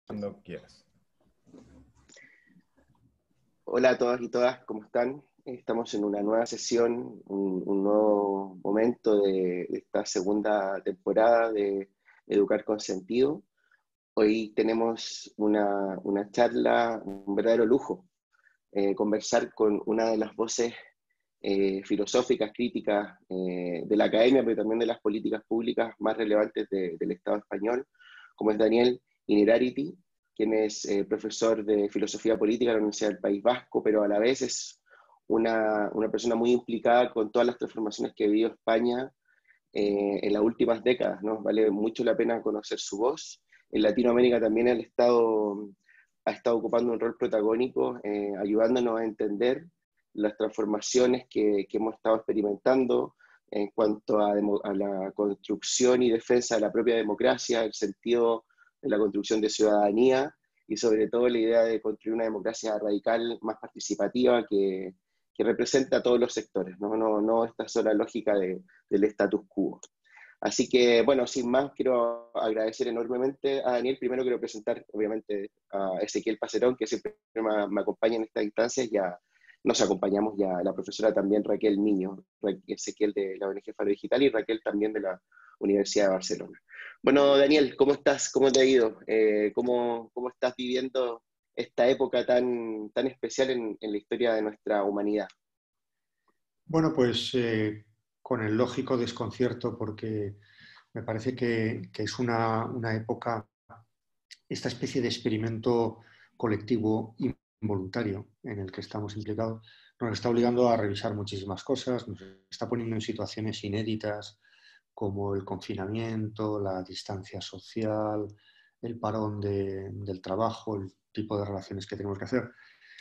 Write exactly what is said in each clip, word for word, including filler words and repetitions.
Cuando quieras. Hola a todas y todas, ¿cómo están? Estamos en una nueva sesión, un, un nuevo momento de, de esta segunda temporada de Educar con Sentido. Hoy tenemos una, una charla, un verdadero lujo, eh, conversar con una de las voces eh, filosóficas, críticas eh, de la academia, pero también de las políticas públicas más relevantes de, del Estado español, como es Daniel Innerarity, quien es eh, profesor de filosofía política en la Universidad del País Vasco, pero a la vez es una, una persona muy implicada con todas las transformaciones que ha vivido España eh, en las últimas décadas, ¿no? Vale mucho la pena conocer su voz. En Latinoamérica también el Estado ha estado ocupando un rol protagónico, eh, ayudándonos a entender las transformaciones que, que hemos estado experimentando en cuanto a, a la construcción y defensa de la propia democracia, el sentido de la construcción de ciudadanía y sobre todo la idea de construir una democracia radical más participativa que, que representa a todos los sectores, no, no, no esta sola lógica de, del status quo. Así que, bueno, sin más, quiero agradecer enormemente a Daniel. Primero quiero presentar, obviamente, a Ezequiel Pacerón, que siempre me, me acompaña en estas instancias, y a, nos acompañamos ya la profesora también Raquel Niño, Ezequiel de la O N G Faro Digital y Raquel también de la Universidad de Barcelona. Bueno, Daniel, ¿cómo estás? ¿Cómo te ha ido? Eh, ¿cómo, ¿Cómo estás viviendo esta época tan, tan especial en, en la historia de nuestra humanidad? Bueno, pues eh, con el lógico desconcierto, porque me parece que, que es una, una época, esta especie de experimento colectivo involuntario en el que estamos implicados, nos está obligando a revisar muchísimas cosas, nos está poniendo en situaciones inéditas como el confinamiento, la distancia social, el parón de, del trabajo, el tipo de relaciones que tenemos que hacer.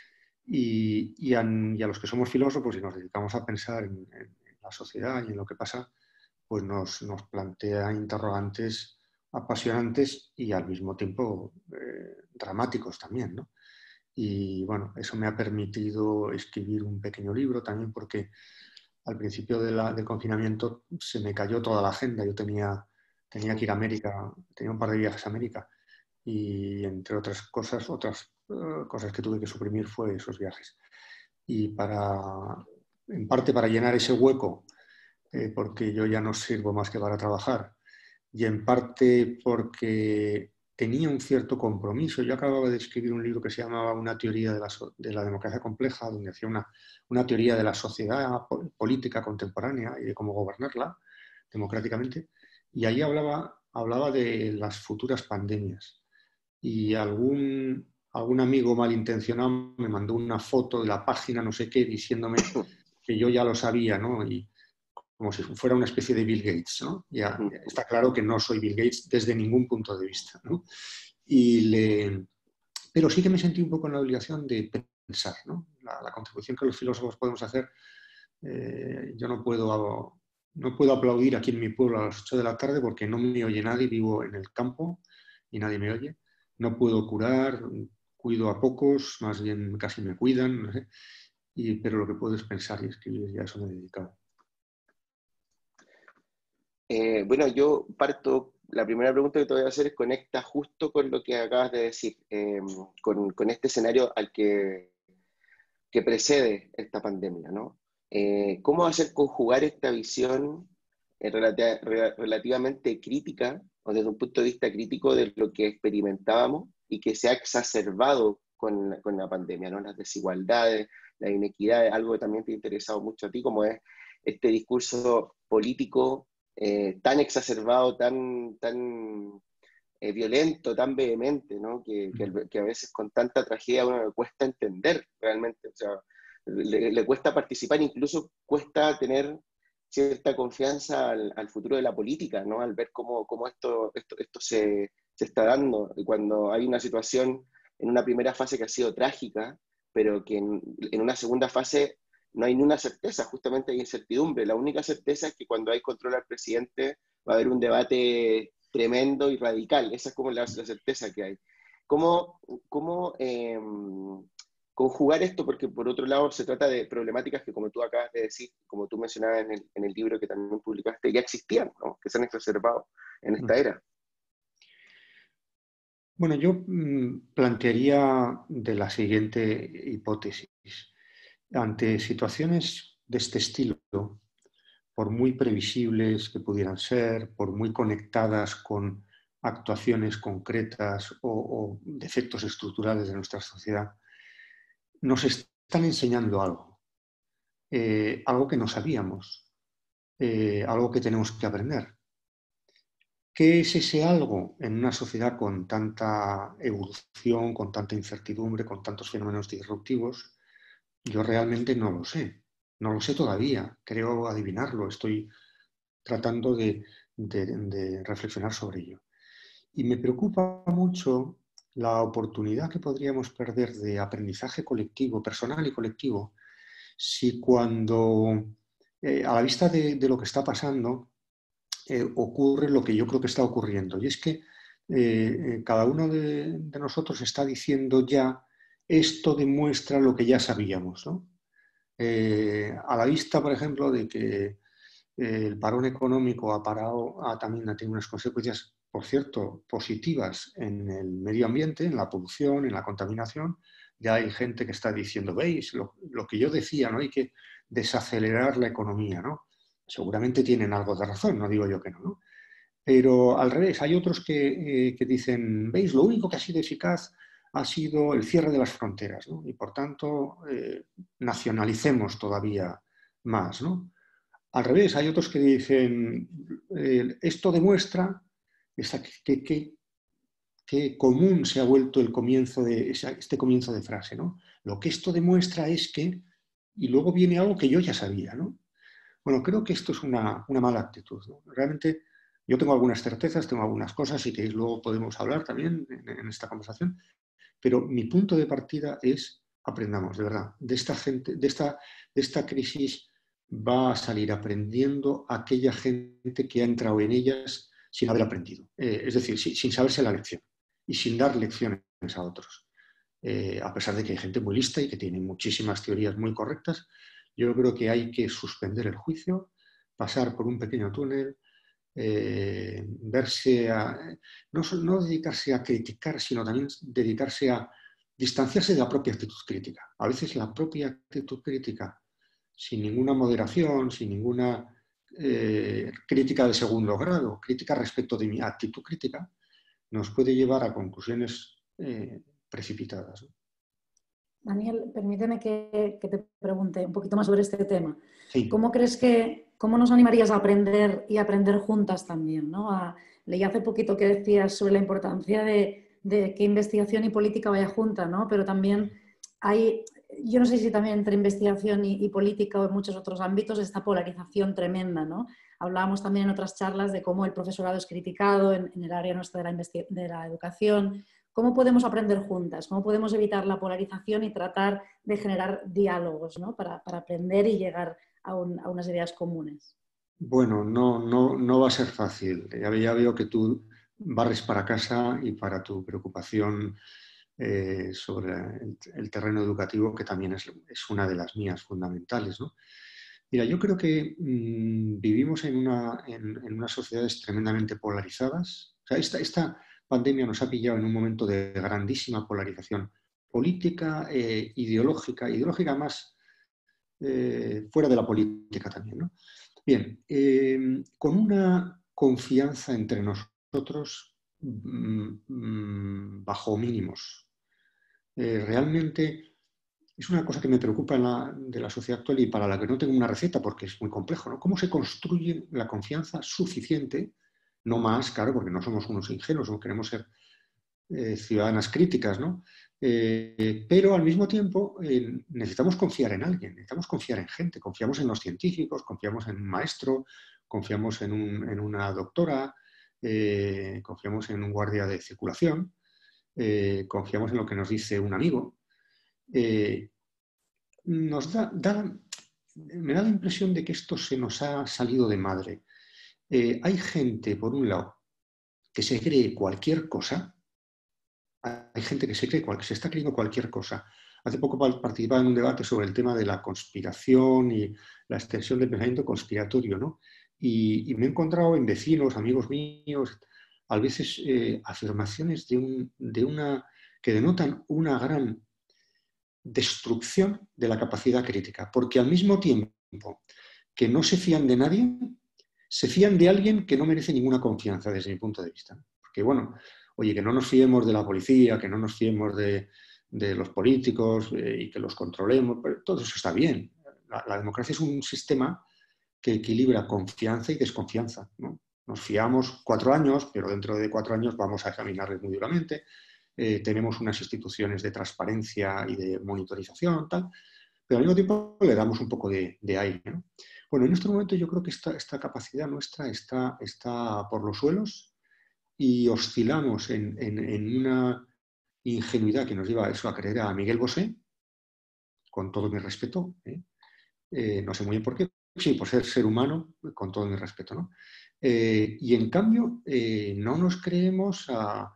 Y, y, a, y a los que somos filósofos y nos dedicamos a pensar en, en la sociedad y en lo que pasa, pues nos, nos plantea interrogantes apasionantes y al mismo tiempo eh, dramáticos también, ¿no? Y bueno, eso me ha permitido escribir un pequeño libro también porque al principio de la, del confinamiento se me cayó toda la agenda. Yo tenía, tenía que ir a América, tenía un par de viajes a América y entre otras cosas, otras uh, cosas que tuve que suprimir fue esos viajes. Y para, en parte para llenar ese hueco, eh, porque yo ya no sirvo más que para trabajar, y en parte porque tenía un cierto compromiso. Yo acababa de escribir un libro que se llamaba Una teoría de la, so de la democracia compleja, donde hacía una, una teoría de la sociedad política contemporánea y de cómo gobernarla democráticamente, y ahí hablaba, hablaba de las futuras pandemias. Y algún, algún amigo malintencionado me mandó una foto de la página no sé qué diciéndome que yo ya lo sabía, ¿no? Y como si fuera una especie de Bill Gates, ¿no? Ya, ya está claro que no soy Bill Gates desde ningún punto de vista, ¿no? Y le... Pero sí que me sentí un poco en la obligación de pensar, ¿no? La, la contribución que los filósofos podemos hacer. Eh, yo no puedo, no puedo aplaudir aquí en mi pueblo a las ocho de la tarde porque no me oye nadie, vivo en el campo y nadie me oye. No puedo curar, cuido a pocos, más bien casi me cuidan, no sé. Y, pero lo que puedo es pensar y escribir, y a eso me he dedicado. Eh, bueno, yo parto, la primera pregunta que te voy a hacer es conecta justo con lo que acabas de decir, eh, con, con este escenario al que, que precede esta pandemia, ¿no? Eh, ¿Cómo hacer conjugar esta visión eh, relati- re- relativamente crítica, o desde un punto de vista crítico de lo que experimentábamos y que se ha exacerbado con, la- con la pandemia, ¿no? Las desigualdades, las inequidades, algo que también te ha interesado mucho a ti, como es este discurso político eh, tan exacerbado, tan, tan eh, violento, tan vehemente, ¿no? Que, que, que a veces con tanta tragedia a uno le cuesta entender realmente, o sea, le, le cuesta participar, incluso cuesta tener cierta confianza al, al futuro de la política, ¿no? Al ver cómo, cómo esto, esto, esto se, se está dando, y cuando hay una situación en una primera fase que ha sido trágica, pero que en, en una segunda fase no hay ninguna certeza, justamente hay incertidumbre. La única certeza es que cuando hay control al presidente va a haber un debate tremendo y radical. Esa es como la, la certeza que hay. ¿Cómo, cómo eh, conjugar esto? Porque por otro lado se trata de problemáticas que, como tú acabas de decir, como tú mencionabas en el, en el libro que también publicaste, ya existían, ¿no? Que se han exacerbado en esta era. Bueno, yo mm, plantearía de la siguiente hipótesis. Ante situaciones de este estilo, por muy previsibles que pudieran ser, por muy conectadas con actuaciones concretas o, o defectos estructurales de nuestra sociedad, nos están enseñando algo, eh, algo que no sabíamos, eh, algo que tenemos que aprender. ¿Qué es ese algo en una sociedad con tanta evolución, con tanta incertidumbre, con tantos fenómenos disruptivos? Yo realmente no lo sé, no lo sé todavía, creo adivinarlo, estoy tratando de, de, de reflexionar sobre ello. Y me preocupa mucho la oportunidad que podríamos perder de aprendizaje colectivo, personal y colectivo, si cuando, eh, a la vista de, de, lo que está pasando, eh, ocurre lo que yo creo que está ocurriendo. Y es que eh, cada uno de, de nosotros está diciendo ya, esto demuestra lo que ya sabíamos, ¿no? Eh, a la vista, por ejemplo, de que eh, el parón económico ha parado, ha, también ha tenido unas consecuencias, por cierto, positivas en el medio ambiente, en la polución, en la contaminación. Ya hay gente que está diciendo, veis, lo, lo que yo decía, ¿no? Hay que desacelerar la economía, ¿no? Seguramente tienen algo de razón, no digo yo que no, ¿no? Pero al revés, hay otros que, eh, que dicen, veis, lo único que ha sido eficaz ha sido el cierre de las fronteras, ¿no? Y por tanto, eh, nacionalicemos todavía más, ¿no? Al revés, hay otros que dicen, eh, esto demuestra que, que, que común se ha vuelto el comienzo de, este comienzo de frase, ¿no? Lo que esto demuestra es que, y luego viene algo que yo ya sabía, ¿no? Bueno, creo que esto es una, una mala actitud, ¿no? Realmente yo tengo algunas certezas, tengo algunas cosas y que luego podemos hablar también en, en esta conversación, pero mi punto de partida es aprendamos, de verdad, de esta gente, de esta, de esta crisis va a salir aprendiendo aquella gente que ha entrado en ellas sin haber aprendido, eh, es decir, sin, sin saberse la lección y sin dar lecciones a otros. Eh, a pesar de que hay gente muy lista y que tiene muchísimas teorías muy correctas, yo creo que hay que suspender el juicio, pasar por un pequeño túnel, eh, verse a, no, no dedicarse a criticar, sino también dedicarse a distanciarse de la propia actitud crítica. A veces la propia actitud crítica, sin ninguna moderación, sin ninguna eh, crítica de segundo grado, crítica respecto de mi actitud crítica, nos puede llevar a conclusiones eh, precipitadas, ¿no? Daniel, permíteme que, que te pregunte un poquito más sobre este tema. Sí. ¿Cómo crees que, cómo nos animarías a aprender y a aprender juntas también, ¿no? A, leí hace poquito que decías sobre la importancia de, de que investigación y política vaya junta, ¿no? Pero también hay, yo no sé si también entre investigación y, y política o en muchos otros ámbitos, esta polarización tremenda, ¿no? Hablábamos también en otras charlas de cómo el profesorado es criticado en, en el área nuestra de la, de la educación. ¿Cómo podemos aprender juntas? ¿Cómo podemos evitar la polarización y tratar de generar diálogos, ¿no? para, para aprender y llegar a, un, a unas ideas comunes? Bueno, no, no, no va a ser fácil. Ya, ya veo que tú barres para casa y para tu preocupación eh, sobre el, el terreno educativo, que también es, es una de las mías fundamentales, ¿no? Mira, yo creo que mmm, vivimos en, una, en, en, unas sociedades tremendamente polarizadas. O sea, esta, esta pandemia nos ha pillado en un momento de grandísima polarización política, eh, ideológica, ideológica más eh, fuera de la política también, ¿no? Bien, eh, con una confianza entre nosotros mmm, bajo mínimos. Eh, realmente es una cosa que me preocupa en la, de la sociedad actual y para la que no tengo una receta porque es muy complejo, ¿no? ¿Cómo se construye la confianza suficiente? No más, claro, porque no somos unos ingenuos, no queremos ser eh, ciudadanas críticas, ¿no? Eh, pero al mismo tiempo eh, necesitamos confiar en alguien, necesitamos confiar en gente, confiamos en los científicos, confiamos en un maestro, confiamos en, un, en una doctora, eh, confiamos en un guardia de circulación, eh, confiamos en lo que nos dice un amigo. Eh, nos da, da, me da la impresión de que esto se nos ha salido de madre. Eh, hay gente, por un lado, que se cree cualquier cosa. Hay gente que se cree, que se está creyendo cualquier cosa. Hace poco participaba en un debate sobre el tema de la conspiración y la extensión del pensamiento conspiratorio, ¿no? Y, y me he encontrado en vecinos, amigos míos, a veces eh, afirmaciones de, un, de una, que denotan una gran destrucción de la capacidad crítica, porque al mismo tiempo que no se fían de nadie, se fían de alguien que no merece ninguna confianza desde mi punto de vista. Porque, bueno, oye, que no nos fiemos de la policía, que no nos fiemos de, de los políticos eh, y que los controlemos, pero todo eso está bien. La, la democracia es un sistema que equilibra confianza y desconfianza, ¿no? Nos fiamos cuatro años, pero dentro de cuatro años vamos a examinarles muy duramente. Eh, tenemos unas instituciones de transparencia y de monitorización, tal, pero al mismo tiempo le damos un poco de, de aire, ¿no? Bueno, en este momento yo creo que esta, esta capacidad nuestra está, está por los suelos y oscilamos en, en, en una ingenuidad que nos lleva a eso, a creer a Miguel Bosé, con todo mi respeto, ¿eh? Eh, no sé muy bien por qué, sí, por ser ser humano, con todo mi respeto, ¿no? Eh, y en cambio, eh, no nos creemos a,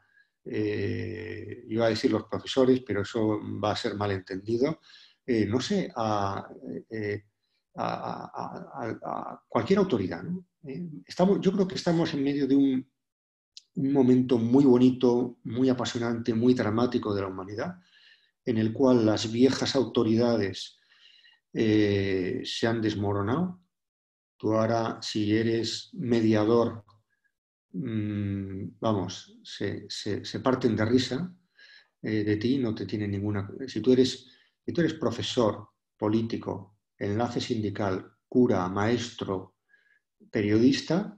eh, iba a decir los profesores, pero eso va a ser malentendido, eh, no sé, a, eh, a, a, a, cualquier autoridad, ¿no? Eh, estamos, yo creo que estamos en medio de un, un momento muy bonito, muy apasionante, muy dramático de la humanidad, en el cual las viejas autoridades eh, se han desmoronado. Tú ahora, si eres mediador, mmm, vamos, se, se, se parten de risa eh, de ti, no te tienen ninguna... Si tú eres, si tú eres profesor, político, enlace sindical, cura, maestro, periodista,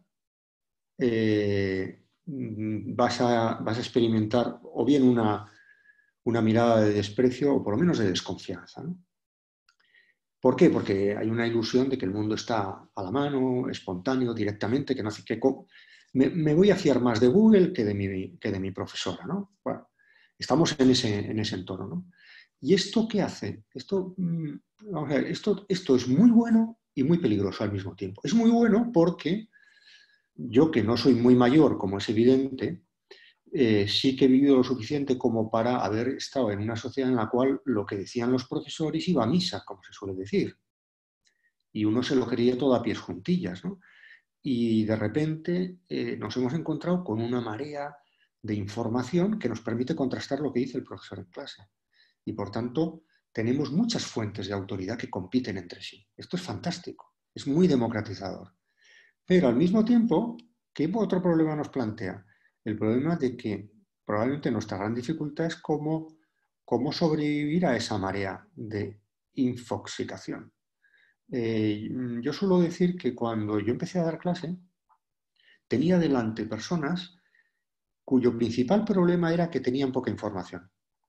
eh, vas, a, vas a experimentar o bien una, una mirada de desprecio o por lo menos de desconfianza, ¿no? ¿Por qué? Porque hay una ilusión de que el mundo está a la mano, espontáneo, directamente, que no hace que... Me, me voy a fiar más de Google que de mi, que de mi profesora, ¿no? Bueno, estamos en ese, en ese entorno, ¿no? ¿Y esto qué hace? Esto, vamos a ver, esto, esto es muy bueno y muy peligroso al mismo tiempo. Es muy bueno porque yo, que no soy muy mayor, como es evidente, Eh, sí que he vivido lo suficiente como para haber estado en una sociedad en la cual lo que decían los profesores iba a misa, como se suele decir. Y uno se lo creía todo a pies juntillas, ¿no? Y de repente eh, nos hemos encontrado con una marea de información que nos permite contrastar lo que dice el profesor en clase. Y por tanto, tenemos muchas fuentes de autoridad que compiten entre sí. Esto es fantástico, es muy democratizador. Pero al mismo tiempo, ¿qué otro problema nos plantea? El problema de que probablemente nuestra gran dificultad es cómo, cómo sobrevivir a esa marea de infoxicación. Eh, yo suelo decir que cuando yo empecé a dar clase, tenía delante personas cuyo principal problema era que tenían poca información.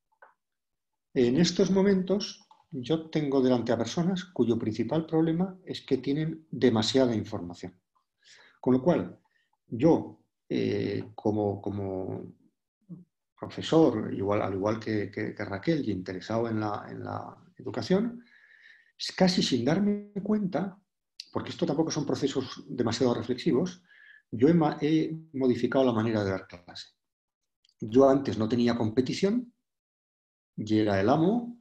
En estos momentos, yo tengo delante a personas cuyo principal problema es que tienen demasiada información. Con lo cual, yo, eh, como, como profesor, igual, al igual que, que, que Raquel, y interesado en la, en la educación, casi sin darme cuenta, porque esto tampoco son procesos demasiado reflexivos, yo he, he modificado la manera de dar clase. Yo antes no tenía competición, y era el amo.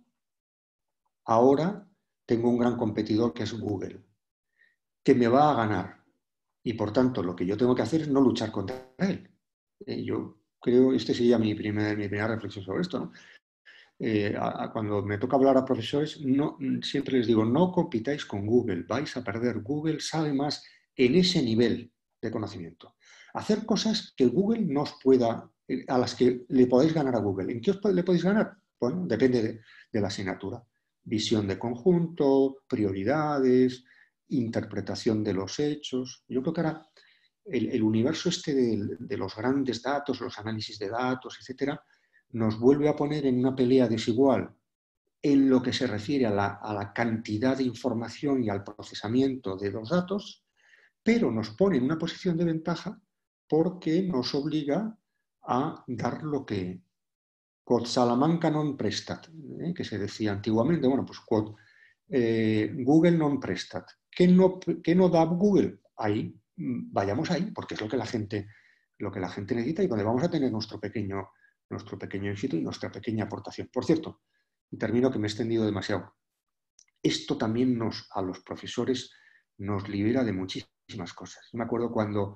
Ahora tengo un gran competidor que es Google, que me va a ganar. Y por tanto, lo que yo tengo que hacer es no luchar contra él. Eh, yo creo, este sería mi, primer, mi primera reflexión sobre esto, ¿no? Eh, a, a cuando me toca hablar a profesores, no, siempre les digo, no compitáis con Google, vais a perder. Google sabe más en ese nivel de conocimiento. Hacer cosas que Google no os pueda, a las que le podéis ganar a Google. ¿En qué os le podéis ganar? Bueno, depende de, de la asignatura. Visión de conjunto, prioridades, interpretación de los hechos. Yo creo que ahora el, el universo este de, de los grandes datos, los análisis de datos, etcétera, nos vuelve a poner en una pelea desigual en lo que se refiere a la, a la cantidad de información y al procesamiento de los datos, pero nos pone en una posición de ventaja porque nos obliga a dar lo que quod Salamanca non prestat, ¿eh? Que se decía antiguamente, bueno, pues quod eh, Google non prestat. ¿Qué no, ¿Qué no da Google? Ahí, vayamos ahí, porque es lo que la gente, lo que la gente necesita y donde vamos a tener nuestro pequeño, nuestro pequeño éxito y nuestra pequeña aportación. Por cierto, y termino que me he extendido demasiado, esto también nos, a los profesores nos libera de muchísimas cosas. Yo me acuerdo cuando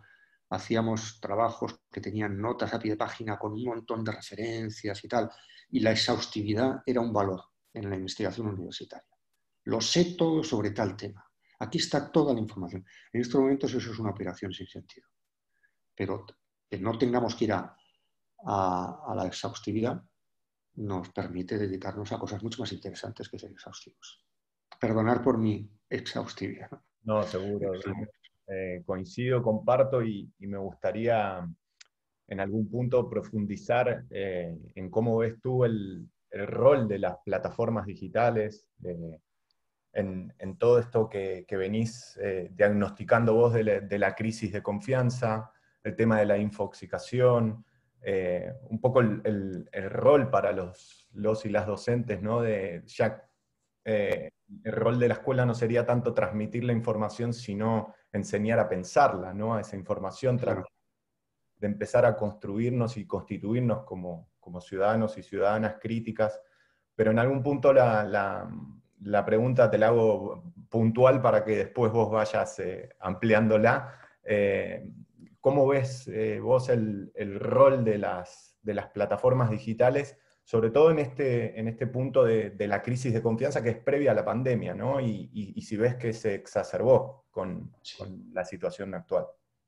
hacíamos trabajos que tenían notas a pie de página con un montón de referencias y tal, y la exhaustividad era un valor en la investigación universitaria. Lo sé todo sobre tal tema. Aquí está toda la información. En estos momentos eso es una operación sin sentido. Pero que no tengamos que ir a, a, a la exhaustividad nos permite dedicarnos a cosas mucho más interesantes que ser exhaustivos. Perdonar por mi exhaustividad. No, seguro. Eh, coincido, comparto y, y me gustaría en algún punto profundizar eh, en cómo ves tú el, el rol de las plataformas digitales, eh, en, en todo esto que, que venís eh, diagnosticando vos de la, de la crisis de confianza, el tema de la infoxicación, eh, un poco el, el, el rol para los, los y las docentes, ¿no? De, ya, eh, el rol de la escuela no sería tanto transmitir la información, sino enseñar a pensarla, ¿no? A esa información, Claro. tratar de empezar a construirnos y constituirnos como, como ciudadanos y ciudadanas críticas, pero en algún punto la, la, la pregunta te la hago puntual para que después vos vayas eh, ampliándola. Eh, ¿Cómo ves eh, vos el, el rol de las, de las plataformas digitales, sobre todo en este, en este punto de, de la crisis de confianza que es previa a la pandemia, ¿no? y, y, y si ves que se exacerbó con, Sí. con la situación actual?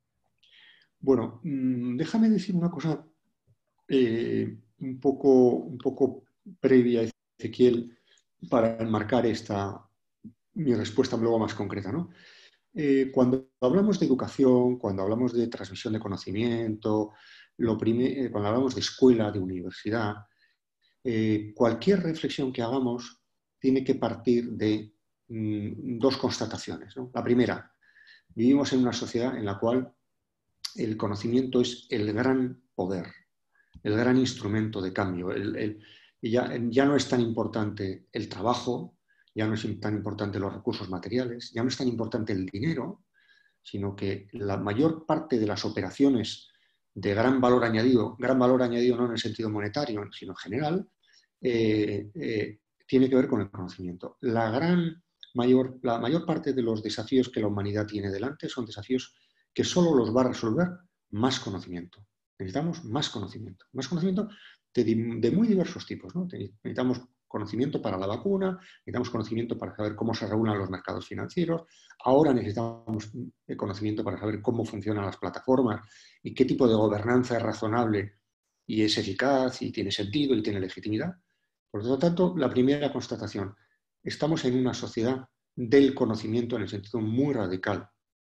Bueno, déjame decir una cosa eh, un, poco, un poco previa, Ezequiel, para enmarcar esta, mi respuesta luego más concreta, ¿no? Eh, cuando hablamos de educación, cuando hablamos de transmisión de conocimiento, lo primer, eh, cuando hablamos de escuela, de universidad, eh, cualquier reflexión que hagamos tiene que partir de mm, dos constataciones, ¿no? La primera, vivimos en una sociedad en la cual el conocimiento es el gran poder, el gran instrumento de cambio. El, el, ya, ya no es tan importante el trabajo, ya no es tan importante los recursos materiales, ya no es tan importante el dinero, sino que la mayor parte de las operaciones de gran valor añadido, gran valor añadido no en el sentido monetario, sino en general, eh, eh, tiene que ver con el conocimiento. La, gran mayor, la mayor parte de los desafíos que la humanidad tiene delante son desafíos que solo los va a resolver más conocimiento. Necesitamos más conocimiento. Más conocimiento de, de muy diversos tipos, ¿no? Necesitamos conocimiento para la vacuna, necesitamos conocimiento para saber cómo se regulan los mercados financieros, ahora necesitamos conocimiento para saber cómo funcionan las plataformas y qué tipo de gobernanza es razonable y es eficaz y tiene sentido y tiene legitimidad. Por lo tanto, la primera constatación, estamos en una sociedad del conocimiento en el sentido muy radical,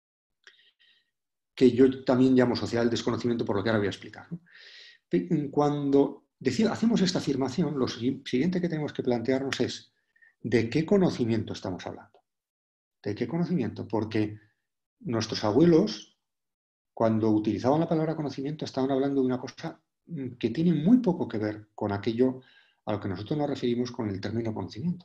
que yo también llamo sociedad del desconocimiento, por lo que ahora voy a explicar, ¿no? Cuando decimos, hacemos esta afirmación, lo siguiente que tenemos que plantearnos es ¿de qué conocimiento estamos hablando? ¿De qué conocimiento? Porque nuestros abuelos, cuando utilizaban la palabra conocimiento, estaban hablando de una cosa que tiene muy poco que ver con aquello a lo que nosotros nos referimos con el término conocimiento.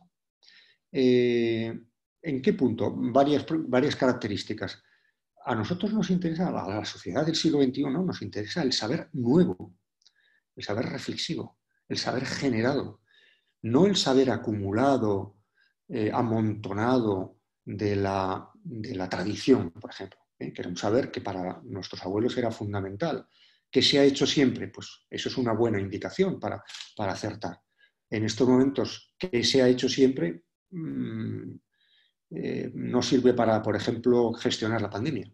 Eh, ¿En qué punto? Varias, varias características. A nosotros nos interesa, a la sociedad del siglo veintiuno, nos interesa el saber nuevo, el saber reflexivo, el saber generado, no el saber acumulado, eh, amontonado de la, de la tradición, por ejemplo, ¿eh? Que era un saber que para nuestros abuelos era fundamental. ¿Qué se ha hecho siempre? Pues eso es una buena indicación para, para acertar. En estos momentos, ¿qué se ha hecho siempre? Mmm, eh, no sirve para, por ejemplo, gestionar la pandemia.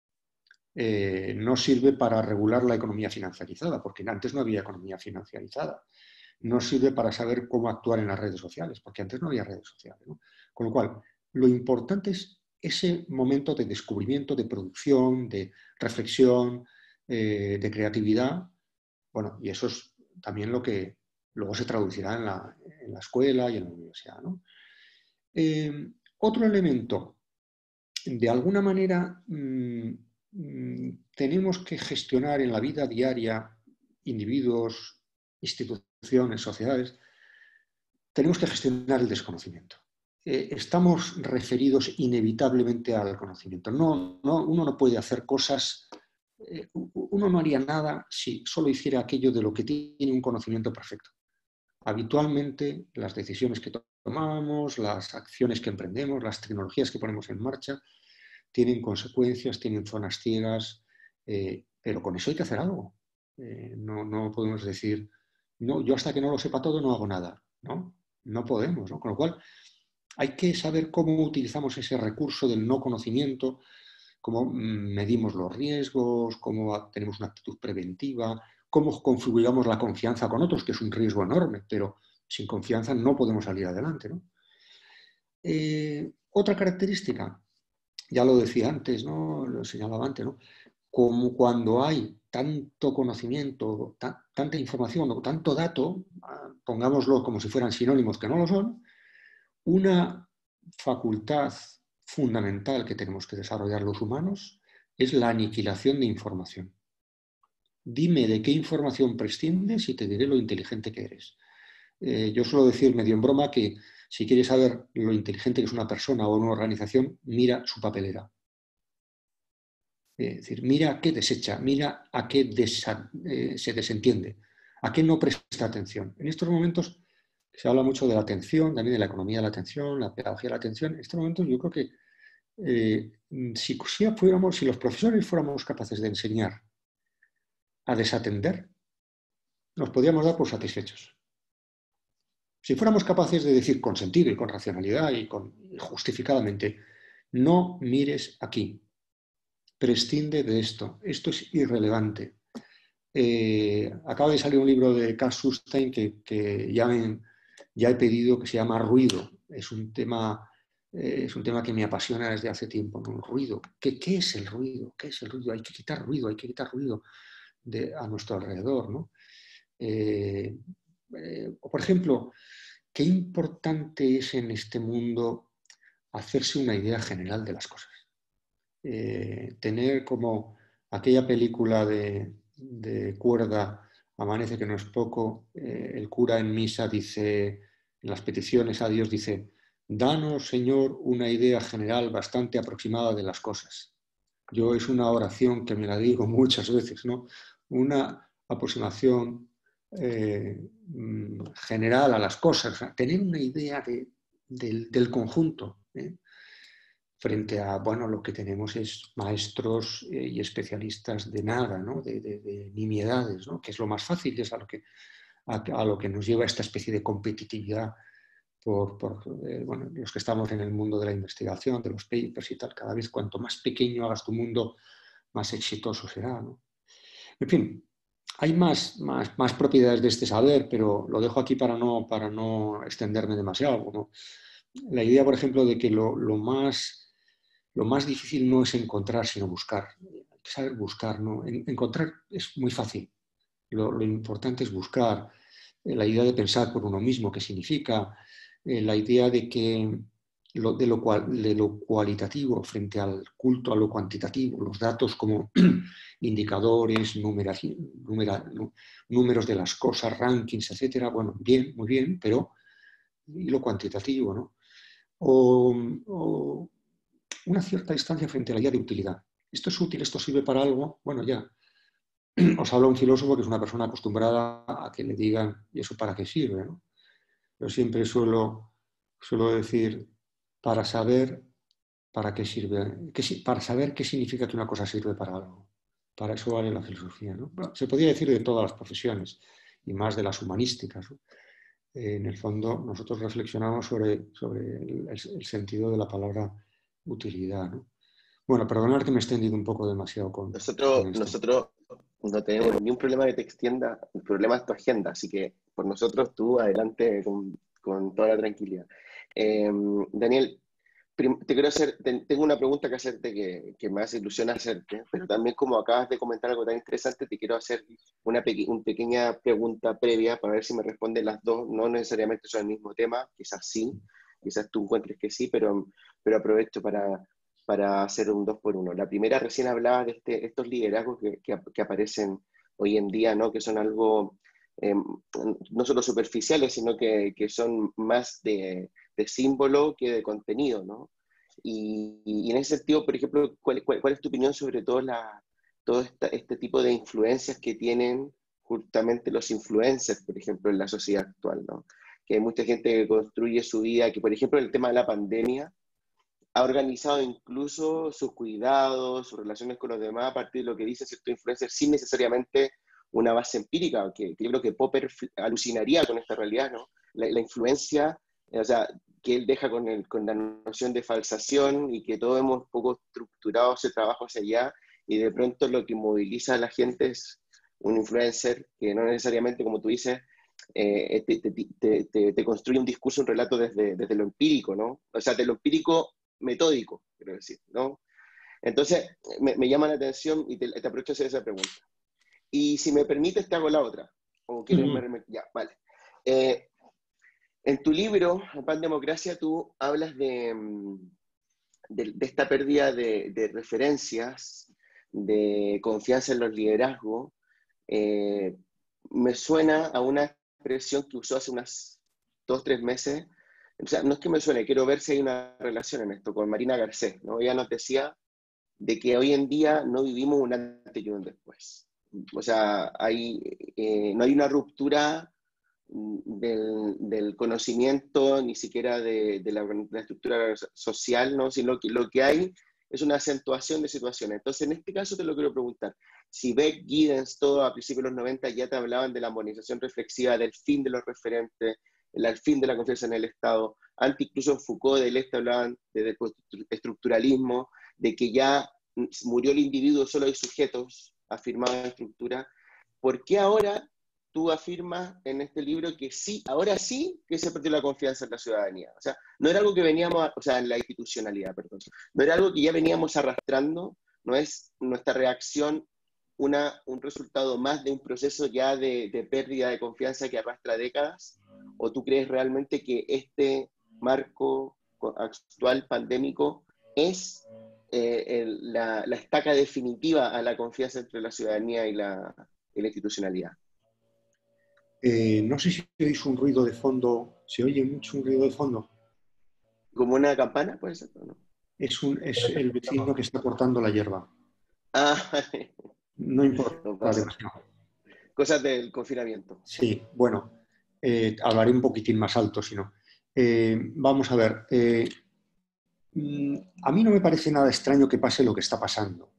Eh, no sirve para regular la economía financiarizada, porque antes no había economía financiarizada. No sirve para saber cómo actuar en las redes sociales, porque antes no había redes sociales, ¿no? Con lo cual, lo importante es ese momento de descubrimiento, de producción, de reflexión, eh, de creatividad. Bueno, y eso es también lo que luego se traducirá en la, en la escuela y en la universidad, ¿no? Eh, otro elemento, de alguna manera, mmm, tenemos que gestionar en la vida diaria, individuos, instituciones, sociedades, tenemos que gestionar el desconocimiento. Eh, estamos referidos inevitablemente al conocimiento. No, no, uno no puede hacer cosas, eh, uno no haría nada si solo hiciera aquello de lo que tiene un conocimiento perfecto. Habitualmente las decisiones que tomamos, las acciones que emprendemos, las tecnologías que ponemos en marcha, tienen consecuencias, tienen zonas ciegas, Eh, pero con eso hay que hacer algo. Eh, no, no podemos decir, no, yo hasta que no lo sepa todo no hago nada. No, no podemos, ¿no? Con lo cual hay que saber cómo utilizamos ese recurso del no conocimiento, cómo medimos los riesgos, cómo tenemos una actitud preventiva, cómo configuramos la confianza con otros, que es un riesgo enorme, pero sin confianza no podemos salir adelante, ¿no? Eh, otra característica, ya lo decía antes, ¿no? Lo señalaba antes, ¿no? Como cuando hay tanto conocimiento, ta tanta información o tanto dato, pongámoslo como si fueran sinónimos que no lo son, una facultad fundamental que tenemos que desarrollar los humanos es la aniquilación de información. Dime de qué información prescindes y te diré lo inteligente que eres. Eh, yo suelo decir medio en broma que si quieres saber lo inteligente que es una persona o una organización, mira su papelera. Es decir, mira a qué desecha, mira a qué desa, eh, se desentiende, a qué no presta atención. En estos momentos se habla mucho de la atención, también de la economía de la atención, la pedagogía de la atención. En estos momentos yo creo que eh, si, si, fuéramos, si los profesores fuéramos capaces de enseñar a desatender, nos podríamos dar por satisfechos. Si fuéramos capaces de decir con sentido y con racionalidad y, con, y justificadamente, no mires aquí, prescinde de esto, esto es irrelevante. Eh, acaba de salir un libro de Carl Sustein que, que ya, en, ya he pedido, que se llama Ruido. Es un tema, eh, es un tema que me apasiona desde hace tiempo, ¿no? Ruido. ¿Qué, ¿Qué es el ruido? ¿Qué es el ruido? Hay que quitar ruido, hay que quitar ruido de, a nuestro alrededor, ¿no? Eh, eh, por ejemplo, qué importante es en este mundo hacerse una idea general de las cosas. Eh, tener como aquella película de, de Cuerda, Amanece que no es poco, eh, el cura en misa dice, en las peticiones a Dios dice, danos, Señor, una idea general bastante aproximada de las cosas. Yo es una oración que me la digo muchas veces, ¿no? Una aproximación eh, general a las cosas, tener una idea de, del, del conjunto, ¿eh? Frente a, bueno, lo que tenemos es maestros eh, y especialistas de nada, ¿no? de, de, de nimiedades, ¿no? Que es lo más fácil, es a lo que, a, a lo que nos lleva esta especie de competitividad por, por eh, bueno, los que estamos en el mundo de la investigación, de los papers y tal. Cada vez cuanto más pequeño hagas tu mundo, más exitoso será, ¿no? En fin, hay más, más, más propiedades de este saber, pero lo dejo aquí para no, para no extenderme demasiado, ¿no? La idea, por ejemplo, de que lo, lo más... Lo más difícil no es encontrar, sino buscar. Hay que saber buscar, ¿no? Encontrar es muy fácil. Lo, lo importante es buscar. La idea de pensar por uno mismo, qué significa. La idea de que lo, de, lo cual, de lo cualitativo frente al culto a lo cuantitativo, los datos como indicadores, números, número, números de las cosas, rankings, etcétera. Bueno, bien, muy bien, pero ¿y lo cuantitativo, no? O, o una cierta distancia frente a la idea de utilidad. Esto es útil, esto sirve para algo. Bueno, ya. Os habla un filósofo que es una persona acostumbrada a que le digan, ¿y eso para qué sirve? ¿No? Yo siempre suelo, suelo decir, para saber para qué sirve, que, para saber qué significa que una cosa sirve para algo. Para eso vale la filosofía, ¿no? Bueno, se podría decir de todas las profesiones y más de las humanísticas, ¿no? En el fondo, nosotros reflexionamos sobre, sobre el, el sentido de la palabra utilidad, ¿no? Bueno, perdonad que me he extendido un poco demasiado con, nosotros, con esto. Nosotros no tenemos ningún problema de que te extienda, el problema es tu agenda, así que por nosotros tú adelante con, con toda la tranquilidad. Eh, Daniel, te quiero hacer, te, tengo una pregunta que hacerte que, que me hace ilusión hacerte, pero también como acabas de comentar algo tan interesante, te quiero hacer una, peque, una pequeña pregunta previa para ver si me responden las dos, no necesariamente son el mismo tema, quizás sí, quizás tú encuentres que sí, pero, pero aprovecho para, para hacer un dos por uno. La primera, recién hablaba de este, estos liderazgos que, que, que aparecen hoy en día, ¿no? Que son algo eh, no solo superficiales, sino que, que son más de, de símbolo que de contenido, ¿no? Y, y en ese sentido, por ejemplo, ¿cuál, cuál, cuál es tu opinión sobre todo, la, todo esta, este tipo de influencias que tienen justamente los influencers, por ejemplo, en la sociedad actual, ¿no? Que hay mucha gente que construye su vida, que por ejemplo en el tema de la pandemia, ha organizado incluso sus cuidados, sus relaciones con los demás a partir de lo que dice cierto influencer, sin necesariamente una base empírica, que, que yo creo que Popper alucinaría con esta realidad, ¿no? La, la influencia, o sea, que él deja con, el, con la noción de falsación y que todos hemos poco estructurado ese trabajo hacia allá, y de pronto lo que moviliza a la gente es un influencer que no necesariamente, como tú dices, eh, te, te, te, te, te construye un discurso, un relato desde, desde lo empírico, ¿no? O sea, de lo empírico metódico, quiero decir, ¿no? Entonces, me, me llama la atención y te, te aprovecho a hacer esa pregunta. Y si me permites, te hago la otra. ¿O quieres Uh-huh. me, me, ya, vale. Eh, en tu libro, Pan Democracia, tú hablas de, de, de esta pérdida de, de referencias, de confianza en los liderazgos. Eh, me suena a una expresión que usó hace unas dos, tres meses. O sea, no es que me suene, quiero ver si hay una relación en esto, con Marina Garcés, ¿no? Ella nos decía de que hoy en día no vivimos un antes y un después. O sea, hay, eh, no hay una ruptura del, del conocimiento, ni siquiera de, de, la, de la estructura social, ¿no? Sino que lo que hay es una acentuación de situaciones. Entonces, en este caso te lo quiero preguntar. Si Beck, Giddens, todo a principios de los noventa ya te hablaban de la modernización reflexiva, del fin de los referentes, el fin de la confianza en el Estado, antes incluso Foucault del Este hablaban de estructuralismo, de que ya murió el individuo, solo hay sujetos afirmados en estructura. ¿Por qué ahora tú afirmas en este libro que sí, ahora sí que se perdió la confianza en la ciudadanía? O sea, no era algo que veníamos, o sea, en la institucionalidad, perdón, no era algo que ya veníamos arrastrando, no es nuestra reacción una, un resultado más de un proceso ya de, de pérdida de confianza que arrastra décadas, o tú crees realmente que este marco actual pandémico es eh, el, la, la estaca definitiva a la confianza entre la ciudadanía y la, y la institucionalidad? Eh, no sé si oís un ruido de fondo. ¿Se oye mucho un ruido de fondo? ¿Como una campana, puede ser? ¿No? Es, un, es el vecino que está cortando la hierba. Ah, no importa no pasa. demasiado. Cosas del confinamiento. Sí, bueno, eh, hablaré un poquitín más alto, si no. Eh, vamos a ver. Eh, a mí no me parece nada extraño que pase lo que está pasando.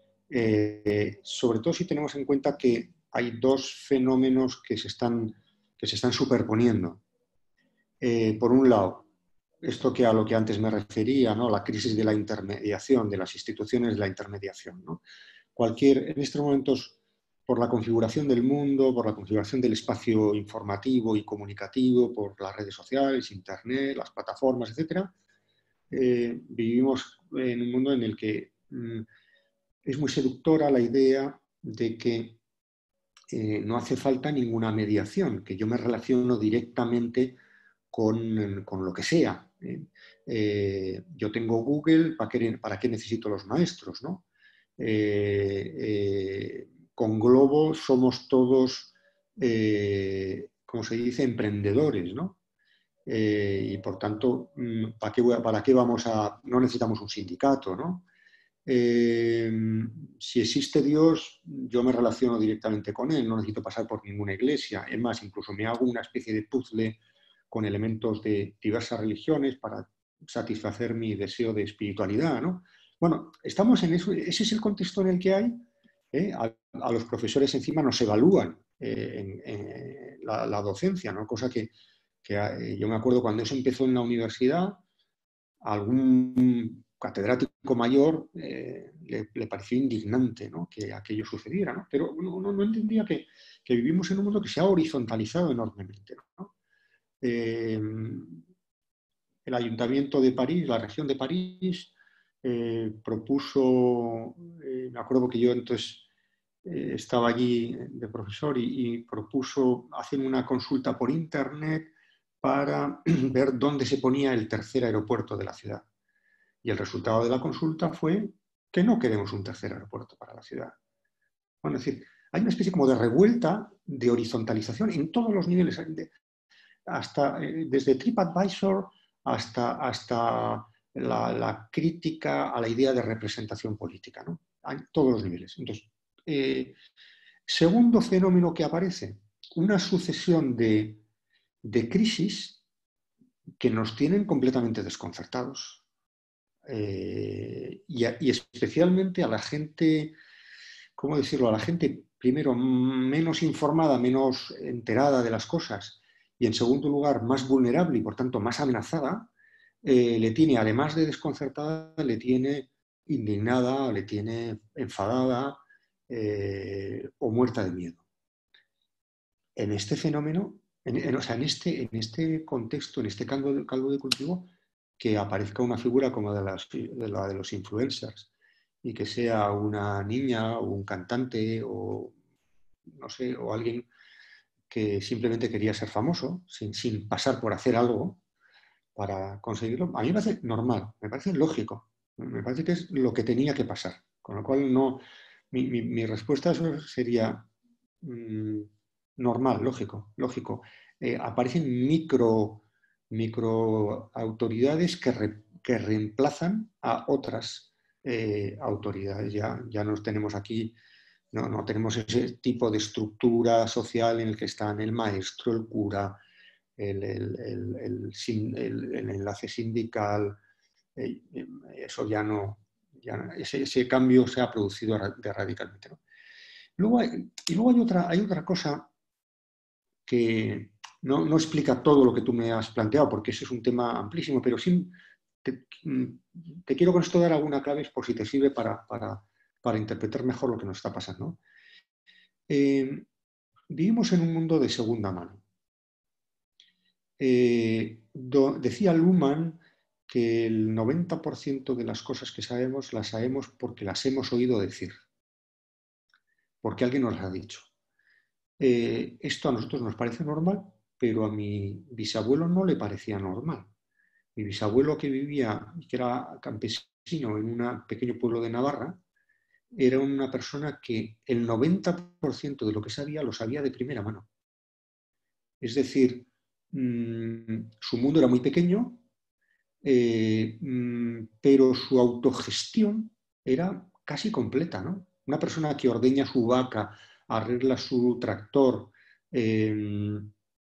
Eh, sobre todo si tenemos en cuenta que hay dos fenómenos que se están, que se están superponiendo. Eh, por un lado, esto que a lo que antes me refería, ¿no? La crisis de la intermediación, de las instituciones de la intermediación, ¿no? Cualquier, en estos momentos, por la configuración del mundo, por la configuración del espacio informativo y comunicativo, por las redes sociales, internet, las plataformas, etcétera, eh, vivimos en un mundo en el que mm, es muy seductora la idea de que eh, no hace falta ninguna mediación, que yo me relaciono directamente con, con lo que sea. ¿eh? Eh, yo tengo Google, ¿para qué, para qué necesito los maestros? ¿no? Eh, eh, con Globo somos todos, eh, como se dice, emprendedores, ¿no? Eh, y por tanto, ¿para qué, ¿para qué vamos a...? No necesitamos un sindicato, ¿no? Eh, si existe Dios, yo me relaciono directamente con Él, no necesito pasar por ninguna iglesia. Es más, incluso me hago una especie de puzzle con elementos de diversas religiones para satisfacer mi deseo de espiritualidad, ¿no? Bueno, estamos en eso, ese es el contexto en el que hay. ¿eh? A, a los profesores encima nos evalúan eh, en, en la, la docencia, ¿no? Cosa que, que eh, yo me acuerdo cuando eso empezó en la universidad, algún catedrático mayor eh, le, le pareció indignante, ¿no? Que aquello sucediera, ¿no? Pero uno no, no entendía que, que vivimos en un mundo que se ha horizontalizado enormemente, ¿no? Eh, el Ayuntamiento de París, la región de París, eh, propuso, eh, me acuerdo que yo entonces eh, estaba allí de profesor y, y propuso hacer una consulta por internet para ver dónde se ponía el tercer aeropuerto de la ciudad. Y el resultado de la consulta fue que no queremos un tercer aeropuerto para la ciudad. Bueno, es decir, hay una especie como de revuelta, de horizontalización en todos los niveles, hasta desde TripAdvisor hasta, hasta la, la crítica a la idea de representación política, ¿no? Hay todos los niveles. Entonces, eh, segundo fenómeno que aparece, una sucesión de, de crisis que nos tienen completamente desconcertados. eh, y, a, y especialmente a la gente, ¿cómo decirlo? A la gente, primero, menos informada, menos enterada de las cosas, y en segundo lugar, más vulnerable y por tanto más amenazada, eh, le tiene, además de desconcertada, le tiene indignada, le tiene enfadada eh, o muerta de miedo. En este fenómeno, en, en, o sea, en este, en este contexto, en este caldo de, caldo de cultivo, que aparezca una figura como de, las, de la de los influencers y que sea una niña o un cantante o, no sé, o alguien que simplemente quería ser famoso sin, sin pasar por hacer algo para conseguirlo, a mí me parece normal, me parece lógico, me parece que es lo que tenía que pasar. Con lo cual, no, mi, mi, mi respuesta a eso sería mmm, normal, lógico, lógico. Eh, aparecen micro, micro autoridades que, re, que reemplazan a otras eh, autoridades. Ya, ya nos tenemos aquí, no, no tenemos ese tipo de estructura social en el que están el maestro, el cura, el, el, el, el, el, el enlace sindical. Eh, eso ya no, ya, ese, ese cambio se ha producido de radicalmente, ¿no? Luego hay, y luego hay otra, hay otra cosa que no, no explica todo lo que tú me has planteado, porque ese es un tema amplísimo, pero sí te, te quiero con esto dar alguna clave por si te sirve para, para, para interpretar mejor lo que nos está pasando. Eh, vivimos en un mundo de segunda mano. Eh, do, decía Luhmann que el noventa por ciento de las cosas que sabemos las sabemos porque las hemos oído decir, porque alguien nos las ha dicho. Eh, esto a nosotros nos parece normal, pero a mi bisabuelo no le parecía normal. Mi bisabuelo, que vivía, que era campesino en un pequeño pueblo de Navarra, era una persona que el noventa por ciento de lo que sabía lo sabía de primera mano. Es decir, mmm, su mundo era muy pequeño, eh, mmm, pero su autogestión era casi completa, ¿no? Una persona que ordeña su vaca, arregla su tractor, eh,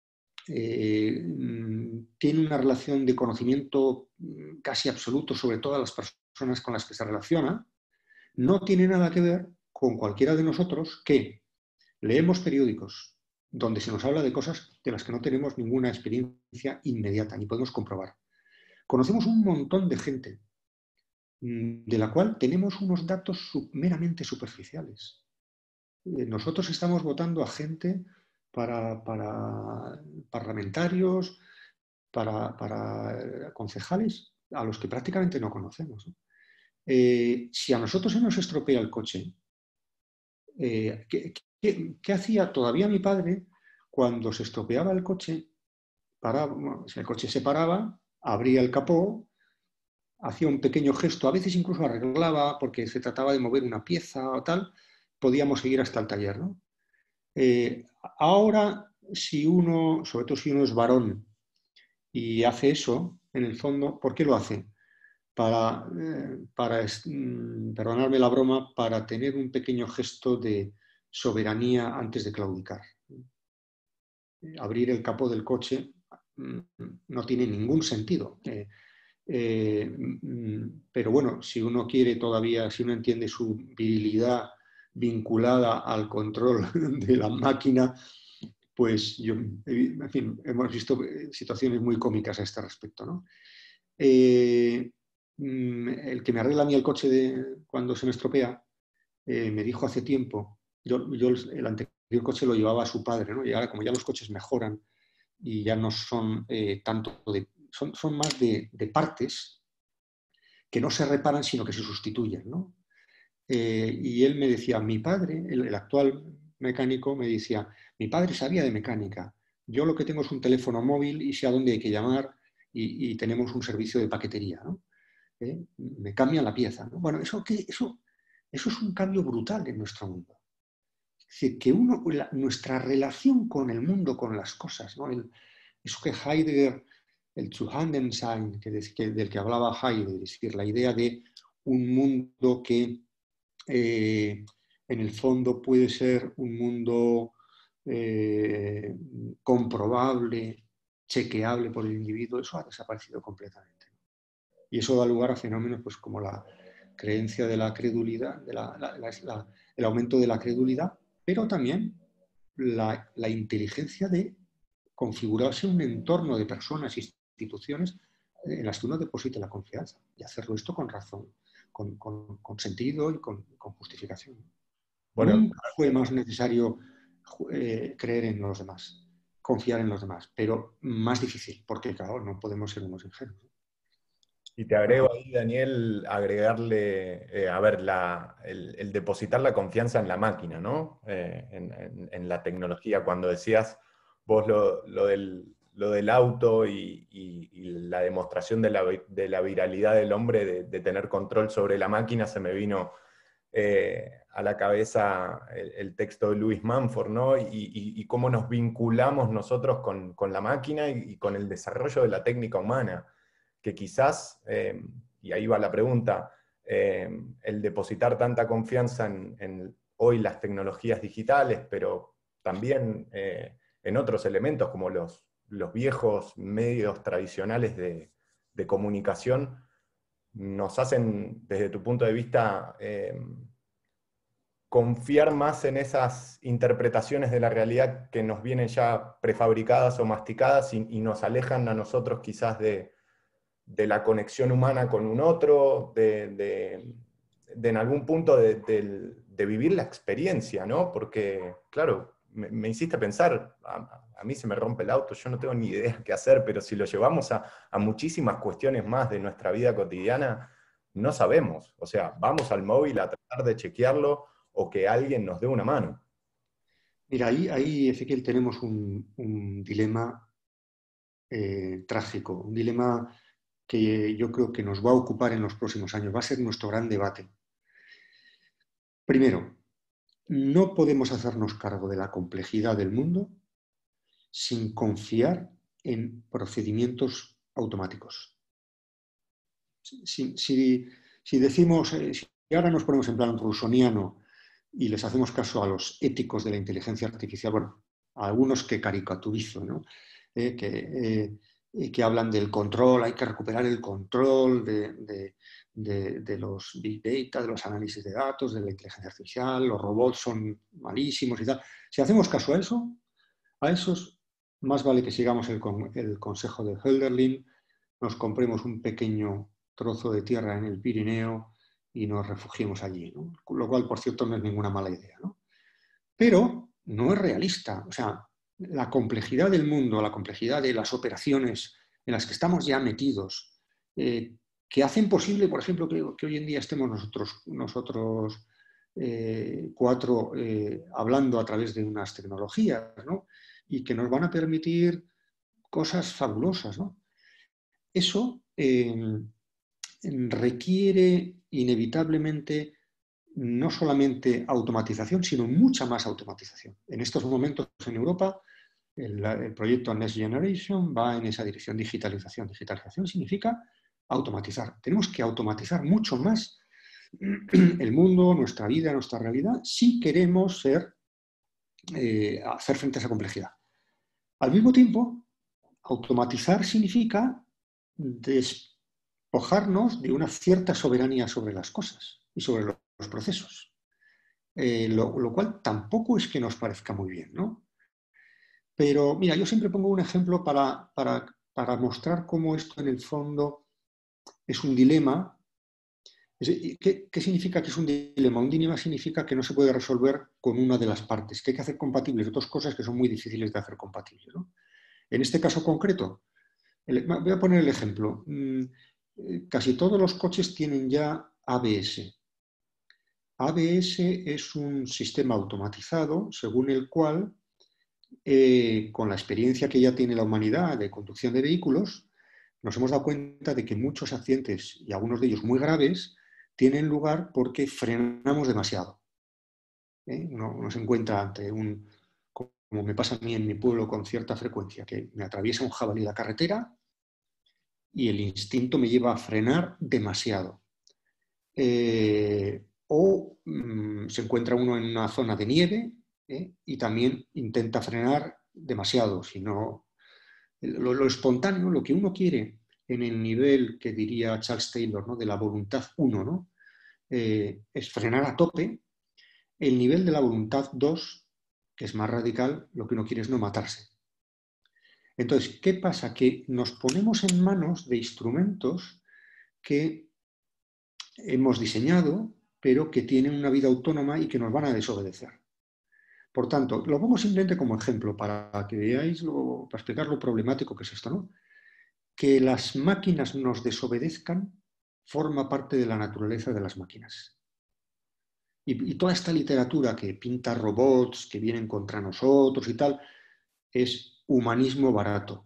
eh, tiene una relación de conocimiento casi absoluto sobre todas las personas con las que se relaciona, no tiene nada que ver con cualquiera de nosotros que leemos periódicos donde se nos habla de cosas de las que no tenemos ninguna experiencia inmediata ni podemos comprobar. Conocemos un montón de gente de la cual tenemos unos datos meramente superficiales. Nosotros estamos votando a gente para, para parlamentarios, para, para concejales, a los que prácticamente no conocemos, ¿no? Eh, si a nosotros se nos estropea el coche, eh, ¿qué, qué, qué hacía todavía mi padre cuando se estropeaba el coche? Paraba, bueno, si el coche se paraba, abría el capó, hacía un pequeño gesto, a veces incluso arreglaba porque se trataba de mover una pieza o tal, podíamos seguir hasta el taller, ¿no? Eh, ahora, si uno, sobre todo si uno es varón y hace eso, en el fondo, ¿por qué lo hace? Para, eh, para mm, perdonadme la broma, para tener un pequeño gesto de soberanía antes de claudicar. Abrir el capó del coche mm, no tiene ningún sentido. Eh, eh, pero bueno, si uno quiere todavía, si uno entiende su virilidad vinculada al control de la máquina, pues yo, en fin, hemos visto situaciones muy cómicas a este respecto, ¿no? Eh, el que me arregla a mí el coche de, cuando se me estropea, eh, me dijo hace tiempo, yo, yo el anterior coche lo llevaba a su padre, ¿no? Y ahora como ya los coches mejoran y ya no son eh, tanto de, son, son más de, de partes que no se reparan sino que se sustituyen, ¿no? Eh, y él me decía, mi padre, el, el actual mecánico, me decía, mi padre sabía de mecánica, yo lo que tengo es un teléfono móvil y sé a dónde hay que llamar y, y tenemos un servicio de paquetería, ¿no? ¿Eh? Me cambian la pieza, ¿no? Bueno, eso, ¿qué? eso, eso es un cambio brutal en nuestro mundo. Es decir, que uno, la, nuestra relación con el mundo, con las cosas, ¿no? El, eso que Heidegger, el Zuhanden-Sein, que, que, del que hablaba Heidegger, es decir, la idea de un mundo que eh, en el fondo puede ser un mundo eh, comprobable, chequeable por el individuo, eso ha desaparecido completamente. Y eso da lugar a fenómenos pues, como la creencia de la credulidad, de la, la, la, la, el aumento de la credulidad, pero también la, la inteligencia de configurarse un entorno de personas e instituciones en las que uno deposite la confianza y hacerlo esto con razón, con, con, con sentido y con, con justificación. Bueno, nunca fue más necesario eh, creer en los demás, confiar en los demás, pero más difícil, porque claro, no podemos ser unos ingenuos. Y te agrego ahí, Daniel, agregarle, eh, a ver, la, el, el depositar la confianza en la máquina, ¿no? Eh, en, en, en la tecnología. Cuando decías vos lo, lo, del, lo del auto y, y, y la demostración de la, de la viralidad del hombre de, de tener control sobre la máquina, se me vino eh, a la cabeza el, el texto de Louis Mumford, ¿no? Y, y, y cómo nos vinculamos nosotros con, con la máquina y, y con el desarrollo de la técnica humana. Que quizás, eh, y ahí va la pregunta, eh, el depositar tanta confianza en, en hoy las tecnologías digitales, pero también eh, en otros elementos como los, los viejos medios tradicionales de, de comunicación, nos hacen, desde tu punto de vista, eh, confiar más en esas interpretaciones de la realidad que nos vienen ya prefabricadas o masticadas y, y nos alejan a nosotros quizás de de la conexión humana con un otro, de, de, de en algún punto de, de, de vivir la experiencia, ¿no? Porque, claro, me, me hiciste pensar, a, a mí se me rompe el auto, yo no tengo ni idea qué hacer, pero si lo llevamos a, a muchísimas cuestiones más de nuestra vida cotidiana, no sabemos. O sea, vamos al móvil a tratar de chequearlo o que alguien nos dé una mano. Mira, ahí, ahí Ezequiel, tenemos un, un dilema eh, trágico, un dilema que yo creo que nos va a ocupar en los próximos años, va a ser nuestro gran debate. Primero, no podemos hacernos cargo de la complejidad del mundo sin confiar en procedimientos automáticos. Si, si, si decimos, eh, si ahora nos ponemos en plan rusoniano y les hacemos caso a los éticos de la inteligencia artificial, bueno, a algunos que caricaturizo, ¿no? eh, que... Eh, que hablan del control, hay que recuperar el control de, de, de, de los big data, de los análisis de datos, de la inteligencia artificial, los robots son malísimos y tal. Si hacemos caso a eso, a esos, más vale que sigamos el, el consejo de Hölderlin, nos compremos un pequeño trozo de tierra en el Pirineo y nos refugiemos allí, ¿no? Lo cual, por cierto, no es ninguna mala idea, ¿no? Pero no es realista, o sea, la complejidad del mundo, la complejidad de las operaciones en las que estamos ya metidos, eh, que hacen posible, por ejemplo, que, que hoy en día estemos nosotros, nosotros eh, cuatro eh, hablando a través de unas tecnologías, ¿no? Y que nos van a permitir cosas fabulosas, ¿no? Eso eh, requiere inevitablemente no solamente automatización, sino mucha más automatización. En estos momentos en Europa, el, el proyecto Next Generation va en esa dirección, digitalización. Digitalización significa automatizar. Tenemos que automatizar mucho más el mundo, nuestra vida, nuestra realidad, si queremos ser, eh, hacer frente a esa complejidad. Al mismo tiempo, automatizar significa despojarnos de una cierta soberanía sobre las cosas y sobre los los procesos, eh, lo, lo cual tampoco es que nos parezca muy bien, ¿no? Pero mira, yo siempre pongo un ejemplo para, para, para mostrar cómo esto en el fondo es un dilema. ¿Qué, ¿Qué significa que es un dilema? Un dilema significa que no se puede resolver con una de las partes, que hay que hacer compatibles dos cosas que son muy difíciles de hacer compatibles, ¿no? En este caso concreto, el, voy a poner el ejemplo. Casi todos los coches tienen ya A B S. A B S es un sistema automatizado según el cual, eh, con la experiencia que ya tiene la humanidad de conducción de vehículos, nos hemos dado cuenta de que muchos accidentes, y algunos de ellos muy graves, tienen lugar porque frenamos demasiado. ¿Eh? Uno, uno se encuentra ante un, como me pasa a mí en mi pueblo con cierta frecuencia, que me atraviesa un jabalí la carretera y el instinto me lleva a frenar demasiado. Eh, o mmm, se encuentra uno en una zona de nieve ¿eh? y también intenta frenar demasiado, sino lo, lo espontáneo, lo que uno quiere en el nivel que diría Charles Taylor, ¿no?, de la voluntad uno, ¿no? Eh, es frenar a tope. El nivel de la voluntad dos, que es más radical, lo que uno quiere es no matarse. Entonces, ¿qué pasa? Que nos ponemos en manos de instrumentos que hemos diseñado, pero que tienen una vida autónoma y que nos van a desobedecer. Por tanto, lo pongo simplemente como ejemplo para que veáis, lo, para explicar lo problemático que es esto, ¿no? Que las máquinas nos desobedezcan forma parte de la naturaleza de las máquinas. Y, y toda esta literatura que pinta robots, que vienen contra nosotros y tal, es humanismo barato.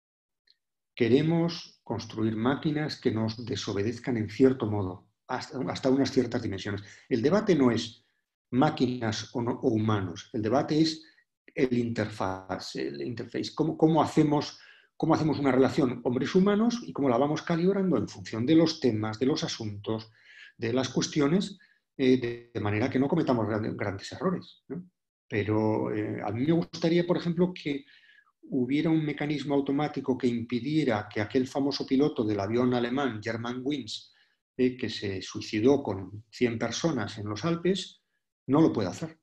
Queremos construir máquinas que nos desobedezcan en cierto modo, hasta, hasta unas ciertas dimensiones. El debate no es máquinas o, no, o humanos, el debate es el interfaz, el interface, cómo, cómo, hacemos, cómo hacemos una relación hombres-humanos y cómo la vamos calibrando en función de los temas, de los asuntos, de las cuestiones, eh, de, de manera que no cometamos grandes, grandes errores, ¿no? Pero eh, a mí me gustaría, por ejemplo, que hubiera un mecanismo automático que impidiera que aquel famoso piloto del avión alemán, Germanwings, eh, que se suicidó con cien personas en los Alpes, no lo pueda hacer.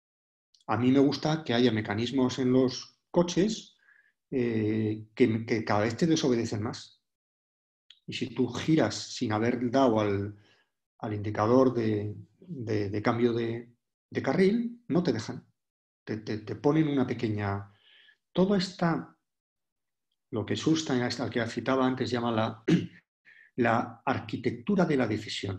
A mí me gusta que haya mecanismos en los coches eh, que, que cada vez te desobedecen más. Y si tú giras sin haber dado al, al indicador de, de, de cambio de, de carril, no te dejan. Te, te, te ponen una pequeña... Todo esta, lo que Sustain, al que citaba antes, llama la, la arquitectura de la decisión,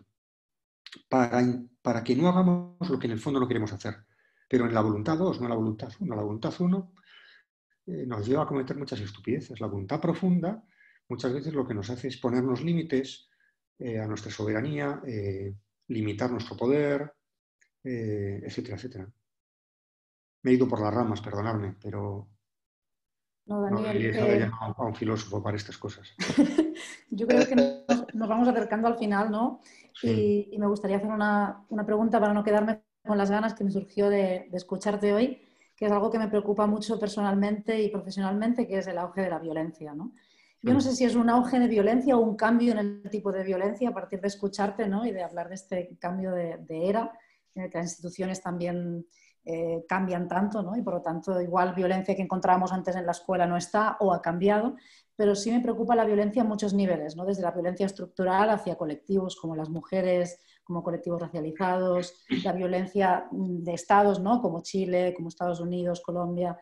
para, para que no hagamos lo que en el fondo no queremos hacer. Pero en la voluntad dos, no en la voluntad uno. La voluntad uno eh, nos lleva a cometer muchas estupideces. La voluntad profunda muchas veces lo que nos hace es ponernos límites eh, a nuestra soberanía, eh, limitar nuestro poder, eh, etcétera, etcétera. Me he ido por las ramas, perdonadme, pero... No, Daniel, no debería haber llamado a un filósofo para estas cosas. Yo creo que nos, nos vamos acercando al final, ¿no? Sí. Y, y me gustaría hacer una, una pregunta para no quedarme con las ganas que me surgió de, de escucharte hoy, que es algo que me preocupa mucho personalmente y profesionalmente, que es el auge de la violencia, ¿no? Yo no sé si es un auge de violencia o un cambio en el tipo de violencia a partir de escucharte, ¿no?, y de hablar de este cambio de, de era, en el que las instituciones también eh, cambian tanto, ¿no? Y por lo tanto igual violencia que encontrábamos antes en la escuela no está o ha cambiado, pero sí me preocupa la violencia a muchos niveles, ¿no? Desde la violencia estructural hacia colectivos como las mujeres, como colectivos racializados, la violencia de estados, ¿no?, como Chile, como Estados Unidos, Colombia,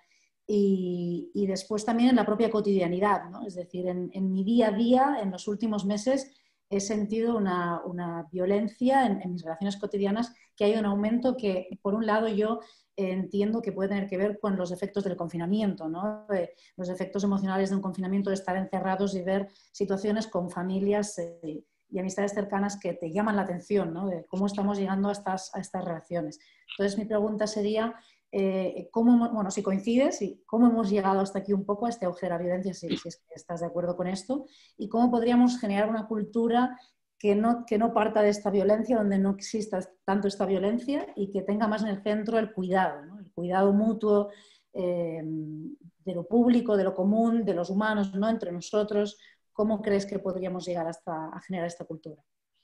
y, y después también en la propia cotidianidad, ¿no? Es decir, en, en mi día a día, en los últimos meses, he sentido una, una violencia en, en mis relaciones cotidianas, que hay un aumento que, por un lado, yo eh, entiendo que puede tener que ver con los efectos del confinamiento, ¿no? Eh, los efectos emocionales de un confinamiento, de estar encerrados y ver situaciones con familias eh, y amistades cercanas que te llaman la atención, ¿no?, de cómo estamos llegando a estas, a estas relaciones. Entonces, mi pregunta sería... Eh, ¿cómo, bueno, si coincides, y cómo hemos llegado hasta aquí un poco a este auge de la violencia, si, si es que estás de acuerdo con esto, y cómo podríamos generar una cultura que no, que no parta de esta violencia, donde no exista tanto esta violencia y que tenga más en el centro el cuidado, ¿no?, el cuidado mutuo eh, de lo público, de lo común, de los humanos, ¿no?, entre nosotros. ¿Cómo crees que podríamos llegar hasta a generar esta cultura?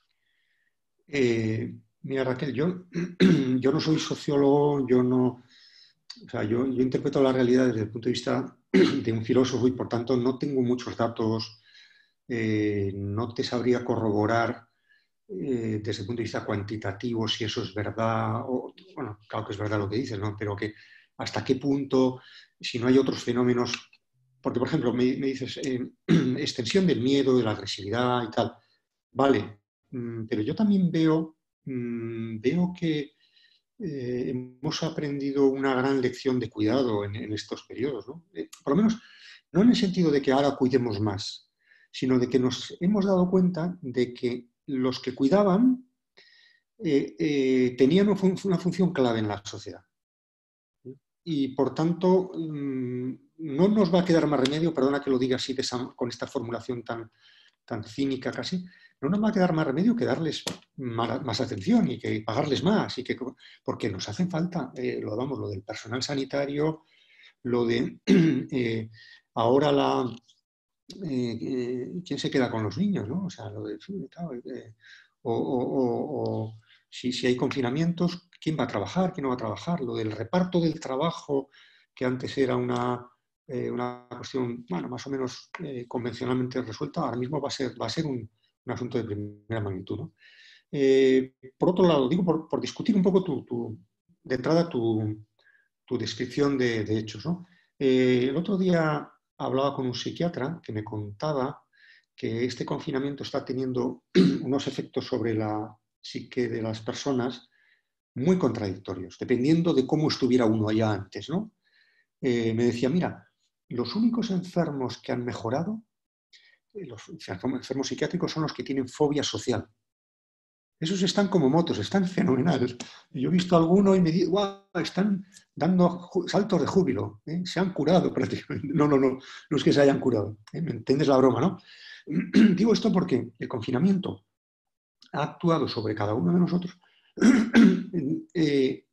Eh, mira, Raquel, yo, yo no soy sociólogo, yo no... O sea, yo, yo interpreto la realidad desde el punto de vista de un filósofo y por tanto no tengo muchos datos, eh, no te sabría corroborar eh, desde el punto de vista cuantitativo si eso es verdad, o, bueno, claro que es verdad lo que dices, ¿no? Pero que hasta qué punto, si no hay otros fenómenos, porque por ejemplo me, me dices eh, extensión del miedo, de la agresividad y tal, vale, mm, pero yo también veo, mm, veo que Eh, hemos aprendido una gran lección de cuidado en, en estos periodos, ¿no? Eh, por lo menos, no en el sentido de que ahora cuidemos más, sino de que nos hemos dado cuenta de que los que cuidaban eh, eh, tenían una, fun una función clave en la sociedad. Y por tanto, mmm, no nos va a quedar más remedio, perdona que lo diga así de esa, con esta formulación tan, tan cínica casi, no nos va a quedar más remedio que darles más, más atención y que pagarles más, y que, porque nos hacen falta, eh, lo, vamos, lo del personal sanitario, lo de eh, ahora la, eh, eh, ¿quién se queda con los niños? ¿No? O sea, lo de, eh, o, o, o, o si, si hay confinamientos, ¿quién va a trabajar? ¿Quién no va a trabajar? Lo del reparto del trabajo, que antes era una, eh, una cuestión, bueno, más o menos eh, convencionalmente resuelta, ahora mismo va a ser, va a ser un, un asunto de primera magnitud, ¿no? Eh, por otro lado, digo, por, por discutir un poco tu, tu, de entrada tu, tu descripción de, de hechos, ¿no? Eh, el otro día hablaba con un psiquiatra que me contaba que este confinamiento está teniendo unos efectos sobre la psique de las personas muy contradictorios, dependiendo de cómo estuviera uno allá antes, ¿no? Eh, me decía, mira, los únicos enfermos que han mejorado, eh, los enfermos psiquiátricos, son los que tienen fobia social. Esos están como motos, están fenomenales. Yo he visto a alguno y me digo, wow, están dando saltos de júbilo, ¿eh? Se han curado prácticamente. No, no, no, no es que se hayan curado. ¿eh? ¿Me entiendes la broma, no? Digo esto porque el confinamiento ha actuado sobre cada uno de nosotros eh,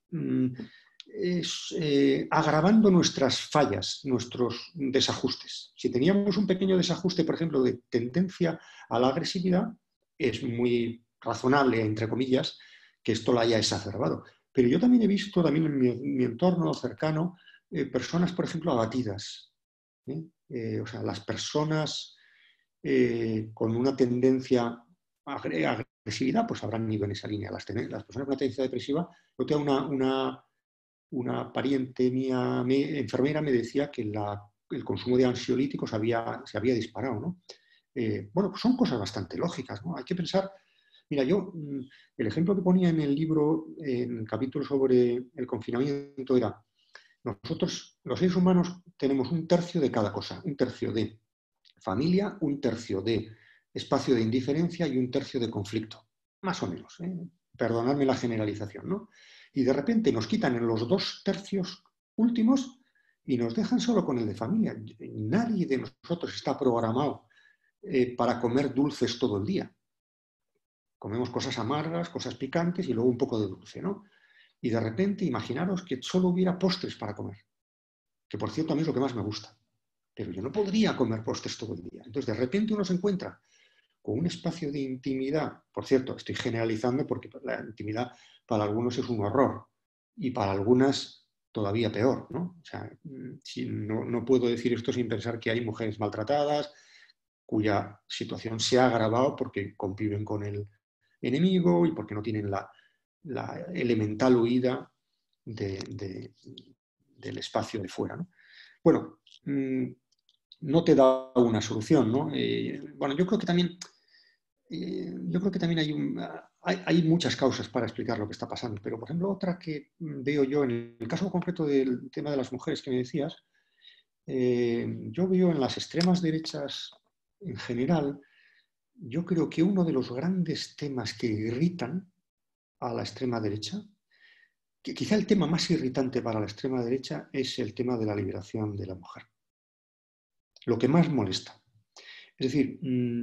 es, eh, agravando nuestras fallas, nuestros desajustes. Si teníamos un pequeño desajuste, por ejemplo, de tendencia a la agresividad, es muy razonable, entre comillas, que esto la haya exacerbado. Pero yo también he visto, también en mi, mi entorno cercano, eh, personas, por ejemplo, abatidas. ¿eh? Eh, o sea, las personas eh, con una tendencia a agresividad, pues habrán ido en esa línea. Las, las personas con una tendencia depresiva, yo tengo una, una, una pariente mía, me, enfermera, me decía que la, el consumo de ansiolíticos había, se había disparado, ¿no? Eh, bueno, pues son cosas bastante lógicas, ¿no? Hay que pensar. Mira, yo, el ejemplo que ponía en el libro, en el capítulo sobre el confinamiento, era, nosotros, los seres humanos, tenemos un tercio de cada cosa, un tercio de familia, un tercio de espacio de indiferencia y un tercio de conflicto, más o menos, ¿eh? Perdonadme la generalización, ¿no? Y de repente nos quitan en los dos tercios últimos y nos dejan solo con el de familia. Nadie de nosotros está programado eh, para comer dulces todo el día. Comemos cosas amargas, cosas picantes y luego un poco de dulce, ¿no? Y de repente, imaginaros que solo hubiera postres para comer, que por cierto a mí es lo que más me gusta. Pero yo no podría comer postres todo el día. Entonces, de repente uno se encuentra con un espacio de intimidad. Por cierto, estoy generalizando porque la intimidad para algunos es un horror y para algunas todavía peor, ¿no? O sea, si no, no puedo decir esto sin pensar que hay mujeres maltratadas cuya situación se ha agravado porque conviven con el enemigo y porque no tienen la, la elemental huida de, de, del espacio de fuera, ¿no? Bueno, no te da una solución, ¿no? Eh, bueno, yo creo que también, eh, yo creo que también hay, un, hay, hay muchas causas para explicar lo que está pasando, pero por ejemplo otra que veo yo en el caso concreto del tema de las mujeres que me decías, eh, yo veo en las extremas derechas en general, yo creo que uno de los grandes temas que irritan a la extrema derecha, que quizá el tema más irritante para la extrema derecha es el tema de la liberación de la mujer. Lo que más molesta. Es decir,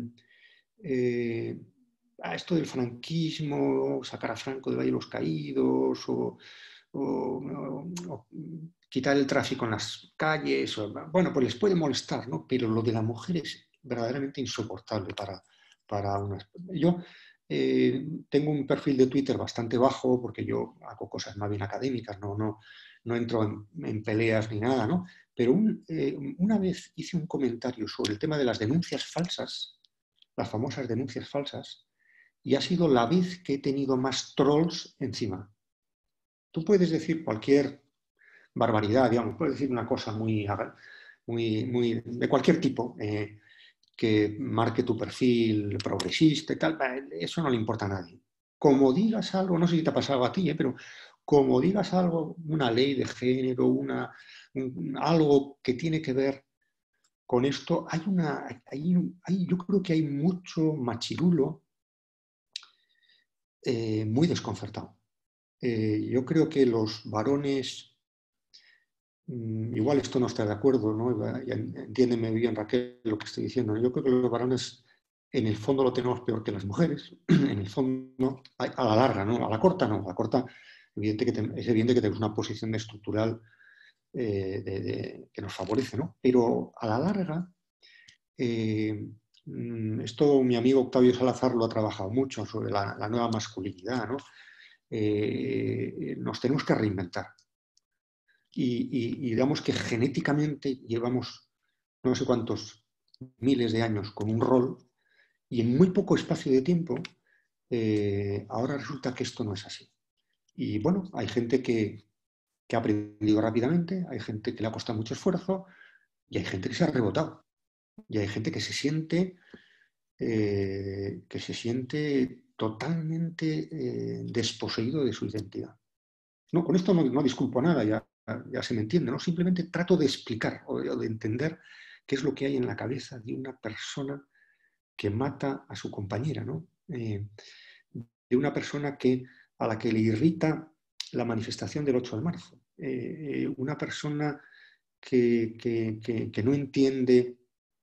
eh, a esto del franquismo, sacar a Franco del Valle de los Caídos, o, o, o, o quitar el tráfico en las calles, o, bueno, pues les puede molestar, ¿no? Pero lo de la mujer es verdaderamente insoportable para, para unas... Yo eh, tengo un perfil de Twitter bastante bajo porque yo hago cosas más bien académicas, no, no, no entro en, en peleas ni nada, ¿no? Pero un, eh, una vez hice un comentario sobre el tema de las denuncias falsas, las famosas denuncias falsas, y ha sido la vez que he tenido más trolls encima. Tú puedes decir cualquier barbaridad, digamos, puedes decir una cosa muy, muy, muy de cualquier tipo, eh, que marque tu perfil progresista y tal, eso no le importa a nadie. Como digas algo, no sé si te ha pasado a ti, eh, pero como digas algo, una ley de género, una, un, algo que tiene que ver con esto, hay una, hay, hay, yo creo que hay mucho machirulo eh, muy desconcertado. Eh, yo creo que los varones, mmm, igual esto no está de acuerdo, ¿no? Entiéndeme bien, Raquel, lo que estoy diciendo, ¿no? Yo creo que los varones en el fondo lo tenemos peor que las mujeres, en el fondo, a la larga, ¿no? A la corta no, a la corta evidente que te, es evidente que tenemos una posición estructural eh, de, de, que nos favorece, ¿no? Pero a la larga Eh, esto mi amigo Octavio Salazar lo ha trabajado mucho sobre la, la nueva masculinidad, ¿no? Eh, nos tenemos que reinventar. Y, y, y digamos que genéticamente llevamos no sé cuántos miles de años con un rol y en muy poco espacio de tiempo eh, ahora resulta que esto no es así. Y bueno, hay gente que, que ha aprendido rápidamente, hay gente que le ha costado mucho esfuerzo y hay gente que se ha rebotado. Y hay gente que se siente, eh, que se siente totalmente eh, desposeído de su identidad. No, con esto no, no disculpo nada, ya, ya se me entiende, ¿no? Simplemente trato de explicar o de, o de entender qué es lo que hay en la cabeza de una persona que mata a su compañera, ¿no? Eh, de una persona que, a la que le irrita la manifestación del ocho de marzo. Eh, eh, una persona que, que, que, que no entiende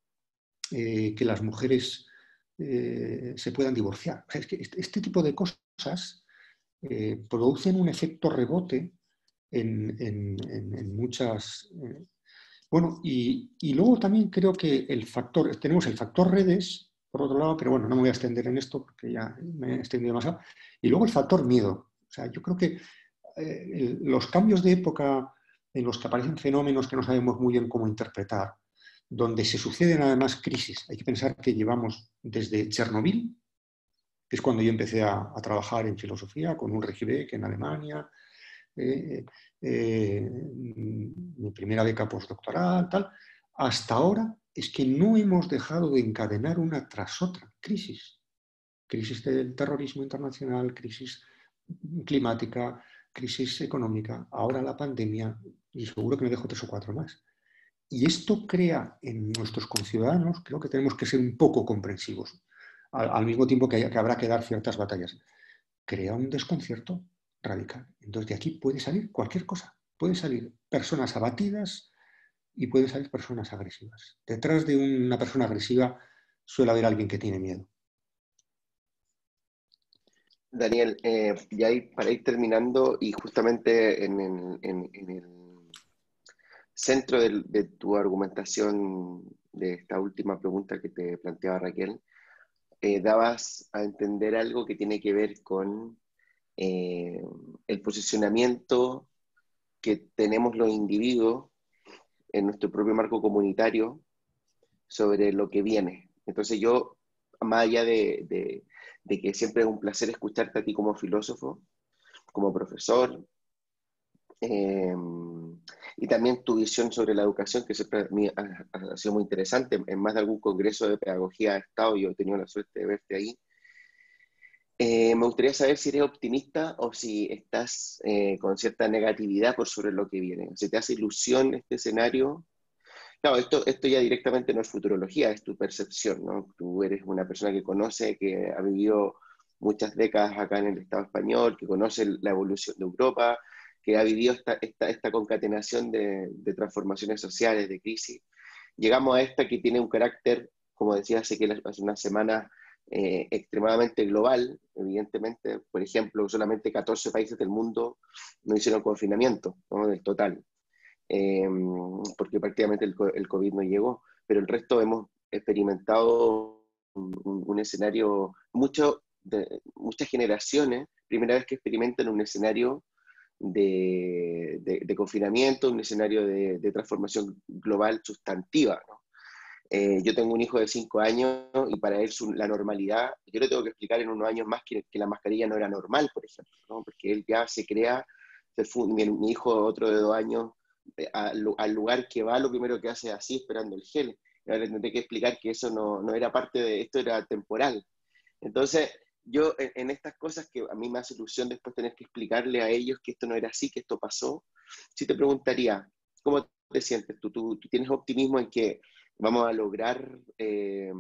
eh, que las mujeres eh, se puedan divorciar. O sea, es que este, este tipo de cosas eh, producen un efecto rebote en, en, en, en muchas... Eh, bueno, y, y luego también creo que el factor, tenemos el factor redes, por otro lado, pero bueno, no me voy a extender en esto porque ya me he extendido demasiado, y luego el factor miedo. O sea, yo creo que eh, el, los cambios de época en los que aparecen fenómenos que no sabemos muy bien cómo interpretar, donde se suceden además crisis. Hay que pensar que llevamos desde Chernobyl, que es cuando yo empecé a, a trabajar en filosofía con Ulrich Beck en Alemania, eh, eh, mi primera beca postdoctoral, tal, hasta ahora es que no hemos dejado de encadenar una tras otra crisis. Crisis del terrorismo internacional, crisis climática, crisis económica, ahora la pandemia, y seguro que me dejo tres o cuatro más. Y esto crea en nuestros conciudadanos, creo que tenemos que ser un poco comprensivos, al, al mismo tiempo que, hay, que habrá que dar ciertas batallas. Crea un desconcierto radical. Entonces de aquí puede salir cualquier cosa. Pueden salir personas abatidas y pueden salir personas agresivas. Detrás de una persona agresiva suele haber alguien que tiene miedo. Daniel, eh, ya para ir terminando y justamente en, en, en, en el centro de, de tu argumentación de esta última pregunta que te planteaba Raquel, eh, dabas a entender algo que tiene que ver con eh, el posicionamiento que tenemos los individuos en nuestro propio marco comunitario sobre lo que viene. Entonces yo, más allá de, de, de que siempre es un placer escucharte a ti como filósofo, como profesor, eh, y también tu visión sobre la educación, que siempre ha, ha sido muy interesante. En más de algún congreso de pedagogía he estado y yo he tenido la suerte de verte ahí. Eh, me gustaría saber si eres optimista o si estás eh, con cierta negatividad por sobre lo que viene. ¿Se te hace ilusión este escenario? Claro, esto, esto ya directamente no es futurología, es tu percepción, ¿no? Tú eres una persona que conoce, que ha vivido muchas décadas acá en el Estado español, que conoce la evolución de Europa, que ha vivido esta, esta, esta concatenación de, de transformaciones sociales, de crisis. Llegamos a esta que tiene un carácter, como decía hace, que hace unas semanas, eh, extremadamente global, evidentemente. Por ejemplo, solamente catorce países del mundo no hicieron confinamiento, ¿no? Del total. Eh, porque prácticamente el, el COVID no llegó, pero el resto hemos experimentado un, un, un escenario, mucho de, muchas generaciones, primera vez que experimentan un escenario de, de, de confinamiento, un escenario de, de transformación global sustantiva, ¿no? Eh, yo tengo un hijo de cinco años y para él su, la normalidad, yo le tengo que explicar en unos años más que, que la mascarilla no era normal, por ejemplo, ¿no? Porque él ya se crea, se fue, mi, mi hijo otro de dos años, al, al lugar que va, lo primero que hace es así, esperando el gel. Y ahora le tendré que explicar que eso no, no era parte de esto, era temporal. Entonces, yo en, en estas cosas que a mí me hace ilusión después tener que explicarle a ellos que esto no era así, que esto pasó, sí te preguntaría, ¿cómo te sientes tú? ¿Tú, tú tienes optimismo en que vamos a lograr eh,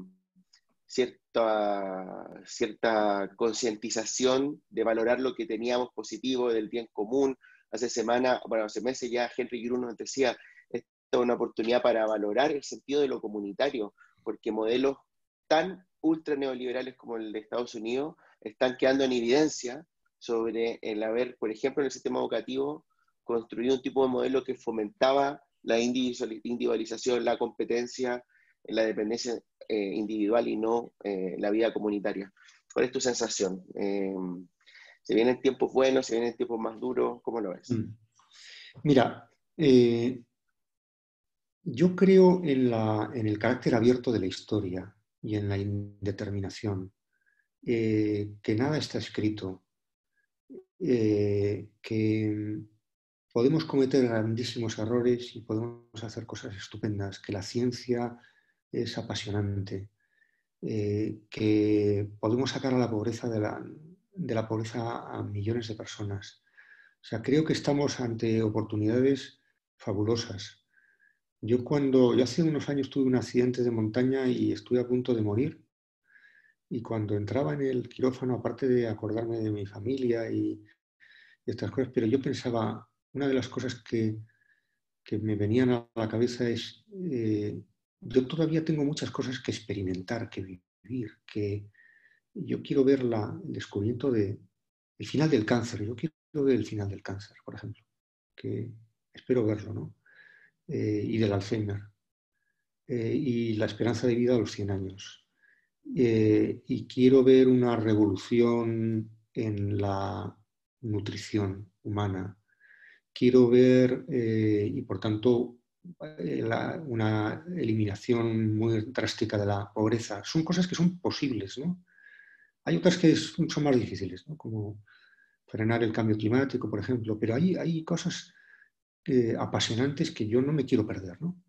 cierta, cierta concientización de valorar lo que teníamos positivo, del bien común? Hace semanas, bueno, hace meses ya Henry Giroux nos decía, esta es una oportunidad para valorar el sentido de lo comunitario, porque modelos tan ultra neoliberales como el de Estados Unidos están quedando en evidencia sobre el haber, por ejemplo, en el sistema educativo, construido un tipo de modelo que fomentaba la individualización, la competencia, en la dependencia eh, individual y no eh, la vida comunitaria. ¿Cuál es tu sensación? Eh, ¿Se vienen tiempos buenos, se vienen tiempos más duros? ¿Cómo lo ves? Mira, eh, yo creo en, la, en el carácter abierto de la historia y en la indeterminación, eh, que nada está escrito, eh, que podemos cometer grandísimos errores y podemos hacer cosas estupendas, que la ciencia es apasionante, eh, que podemos sacar a la pobreza de la, de la pobreza a millones de personas. O sea, creo que estamos ante oportunidades fabulosas. Yo cuando, yo hace unos años tuve un accidente de montaña y estuve a punto de morir. Y cuando entraba en el quirófano, aparte de acordarme de mi familia y, y estas cosas, pero yo pensaba, una de las cosas que, que me venían a la cabeza es, eh, yo todavía tengo muchas cosas que experimentar, que vivir, que yo quiero ver la, el descubrimiento de, el final del cáncer. Yo quiero ver el final del cáncer, por ejemplo, que espero verlo, ¿no? Eh, y del Alzheimer, eh, y la esperanza de vida a los cien años. Eh, y quiero ver una revolución en la nutrición humana. Quiero ver, eh, y por tanto, eh, la, una eliminación muy drástica de la pobreza. Son cosas que son posibles, ¿no? Hay otras que son, son más difíciles, ¿no? Como frenar el cambio climático, por ejemplo, pero hay, hay cosas eh, apasionantes que yo no me quiero perder, ¿no?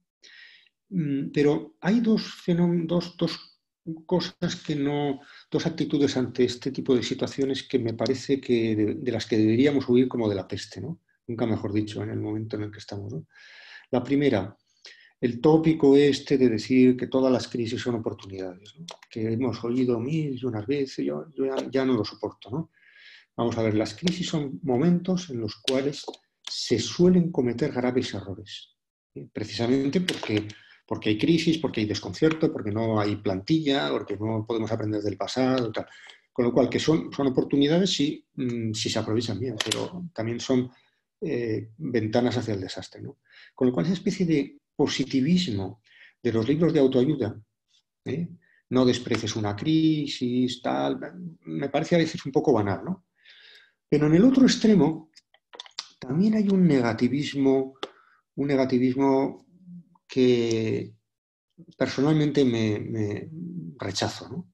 Pero hay dos, dos, dos cosas que no, dos actitudes ante este tipo de situaciones que me parece que de, de las que deberíamos huir como de la peste, ¿no? Nunca mejor dicho, en el momento en el que estamos, ¿no? La primera, el tópico este de decir que todas las crisis son oportunidades, ¿no? Que hemos oído mil y unas veces, yo, yo ya, ya no lo soporto, ¿no? Vamos a ver, las crisis son momentos en los cuales se suelen cometer graves errores, ¿sí? Precisamente porque, porque hay crisis, porque hay desconcierto, porque no hay plantilla, porque no podemos aprender del pasado, tal. Con lo cual, que son, son oportunidades si, si se aprovechan bien, pero también son eh, ventanas hacia el desastre, ¿no? Con lo cual, esa especie de positivismo de los libros de autoayuda, ¿eh? No desprecies una crisis, tal, me parece a veces un poco banal, ¿no? Pero en el otro extremo también hay un negativismo, un negativismo que personalmente me, me rechazo, ¿no?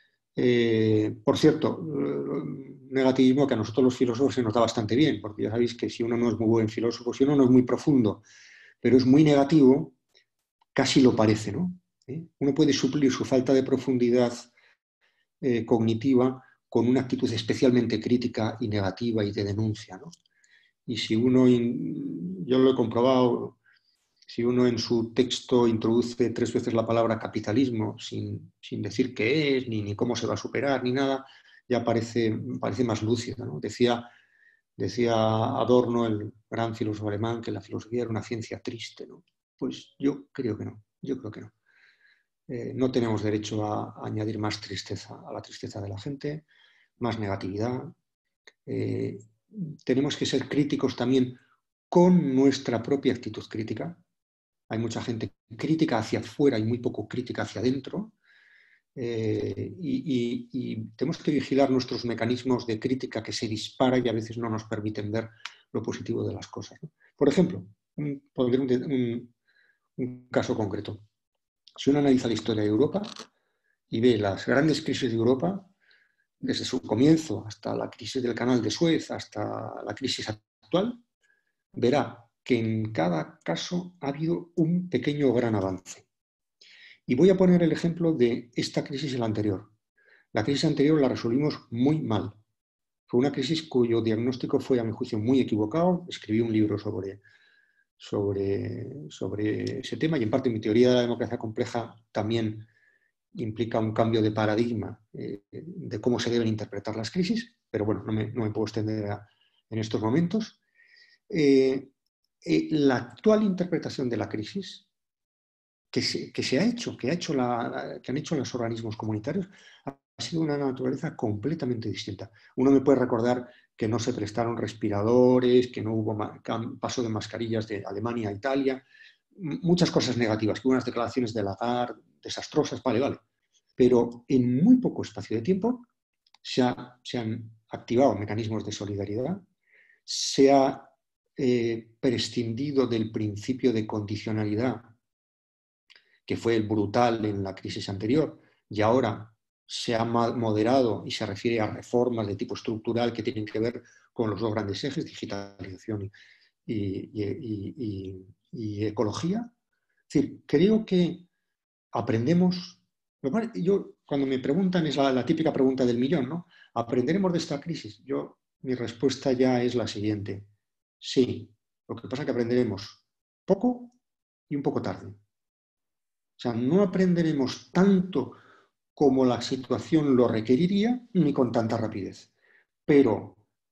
Eh, por cierto, negativismo que a nosotros los filósofos se nos da bastante bien, porque ya sabéis que si uno no es muy buen filósofo, si uno no es muy profundo, pero es muy negativo, casi lo parece, ¿no? ¿Eh? Uno puede suplir su falta de profundidad eh, cognitiva con una actitud especialmente crítica y negativa y de denuncia, ¿no? Y si uno, yo lo he comprobado, si uno en su texto introduce tres veces la palabra capitalismo sin, sin decir qué es, ni, ni cómo se va a superar, ni nada, ya parece, parece más lúcida, ¿no? Decía, decía Adorno, el gran filósofo alemán, que la filosofía era una ciencia triste, ¿no? Pues yo creo que no, yo creo que no. Eh, no tenemos derecho a, a añadir más tristeza a la tristeza de la gente, más negatividad. Eh, tenemos que ser críticos también con nuestra propia actitud crítica. Hay mucha gente crítica hacia afuera y muy poco crítica hacia adentro. Eh, y, y, y tenemos que vigilar nuestros mecanismos de crítica que se disparan y a veces no nos permiten ver lo positivo de las cosas, ¿no? Por ejemplo, un, un, un caso concreto. Si uno analiza la historia de Europa y ve las grandes crisis de Europa, desde su comienzo hasta la crisis del Canal de Suez, hasta la crisis actual, verá que en cada caso ha habido un pequeño gran avance. Y voy a poner el ejemplo de esta crisis y la anterior. La crisis anterior la resolvimos muy mal. Fue una crisis cuyo diagnóstico fue, a mi juicio, muy equivocado. Escribí un libro sobre, sobre, sobre ese tema y, en parte, mi teoría de la democracia compleja también implica un cambio de paradigma eh, de cómo se deben interpretar las crisis, pero bueno, no me, no me puedo extender a, en estos momentos. Eh, eh, la actual interpretación de la crisis que se, que se ha hecho, que, ha hecho la, que han hecho los organismos comunitarios, ha sido una naturaleza completamente distinta. Uno me puede recordar que no se prestaron respiradores, que no hubo paso de mascarillas de Alemania a Italia. muchas cosas negativas, que unas declaraciones de Lagarde desastrosas, vale, vale. Pero en muy poco espacio de tiempo se, ha, se han activado mecanismos de solidaridad, se ha eh, prescindido del principio de condicionalidad, que fue el brutal en la crisis anterior, y ahora se ha moderado y se refiere a reformas de tipo estructural que tienen que ver con los dos grandes ejes, digitalización y, y, y, y, y ecología. Es decir, creo que aprendemos, yo cuando me preguntan es la, la típica pregunta del millón, ¿no? ¿Aprenderemos de esta crisis? Yo, mi respuesta ya es la siguiente. Sí, lo que pasa es que aprenderemos poco y un poco tarde. O sea, no aprenderemos tanto como la situación lo requeriría ni con tanta rapidez. Pero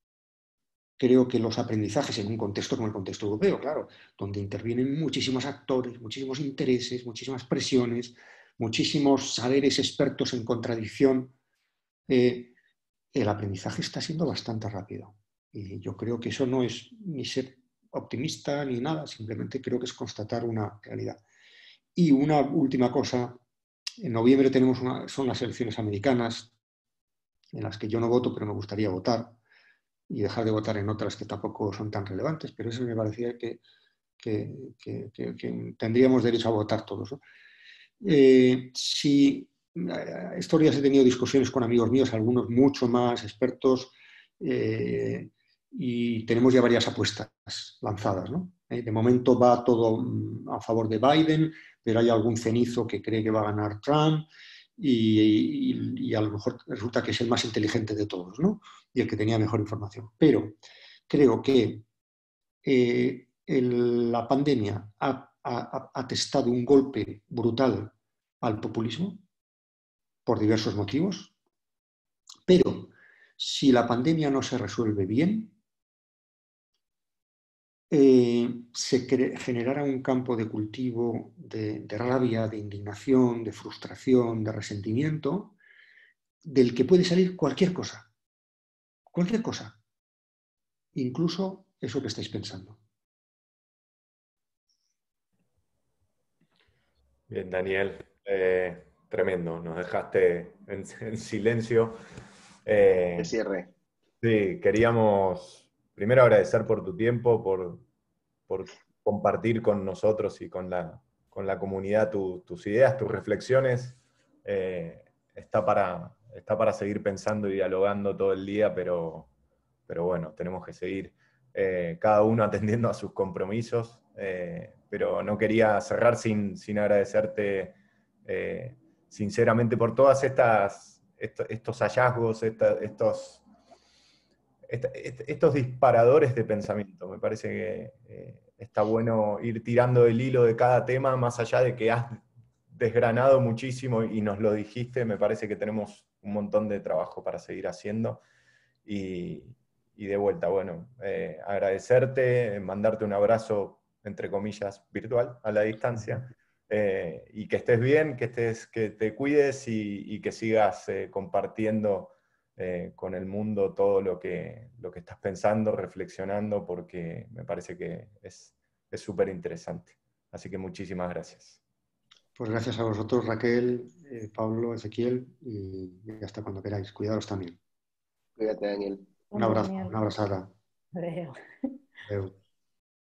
creo que los aprendizajes en un contexto como el contexto europeo, claro, donde intervienen muchísimos actores, muchísimos intereses, muchísimas presiones, muchísimos saberes expertos en contradicción, eh, el aprendizaje está siendo bastante rápido. Y yo creo que eso no es ni ser optimista ni nada, simplemente creo que es constatar una realidad. Y una última cosa, en noviembre tenemos una, son las elecciones americanas, en las que yo no voto, pero me gustaría votar, y dejar de votar en otras que tampoco son tan relevantes, pero eso me parecía que, que, que, que, que tendríamos derecho a votar todos, ¿no? Eh, si estos días he tenido discusiones con amigos míos, algunos mucho más expertos, eh, y tenemos ya varias apuestas lanzadas, ¿no? Eh, de momento va todo a favor de Biden, pero hay algún cenizo que cree que va a ganar Trump y, y, y a lo mejor resulta que es el más inteligente de todos, ¿no? Y el que tenía mejor información. Pero creo que eh, el, la pandemia ha, ha, ha testado un golpe brutal al populismo por diversos motivos, pero si la pandemia no se resuelve bien, eh, se generará un campo de cultivo de, de rabia, de indignación, de frustración, de resentimiento, del que puede salir cualquier cosa, cualquier cosa, incluso eso que estáis pensando. Bien, Daniel, eh, tremendo, nos dejaste en, en silencio. Eh, De cierre. sí, queríamos primero agradecer por tu tiempo, por, por compartir con nosotros y con la, con la comunidad tu, tus ideas, tus reflexiones. Eh, está, para, está para seguir pensando y dialogando todo el día, pero, pero bueno, tenemos que seguir eh, cada uno atendiendo a sus compromisos. Eh, pero no quería cerrar sin, sin agradecerte eh, sinceramente por todas estas, estos, estos hallazgos, esta, estos, esta, estos disparadores de pensamiento. Me parece que eh, está bueno ir tirando el hilo de cada tema, más allá de que has desgranado muchísimo y nos lo dijiste. Me parece que tenemos un montón de trabajo para seguir haciendo. Y, y de vuelta, bueno, eh, agradecerte, mandarte un abrazo, entre comillas, virtual, a la distancia, eh, y que estés bien, que, estés, que te cuides y, y que sigas eh, compartiendo eh, con el mundo todo lo que, lo que estás pensando, reflexionando, porque me parece que es súper interesante. Así que muchísimas gracias. Pues gracias a vosotros, Raquel, eh, Pablo, Ezequiel, y, y hasta cuando queráis. Cuidados también. Cuídate, Daniel. Un abrazo, una abrazada. Adiós. Adiós.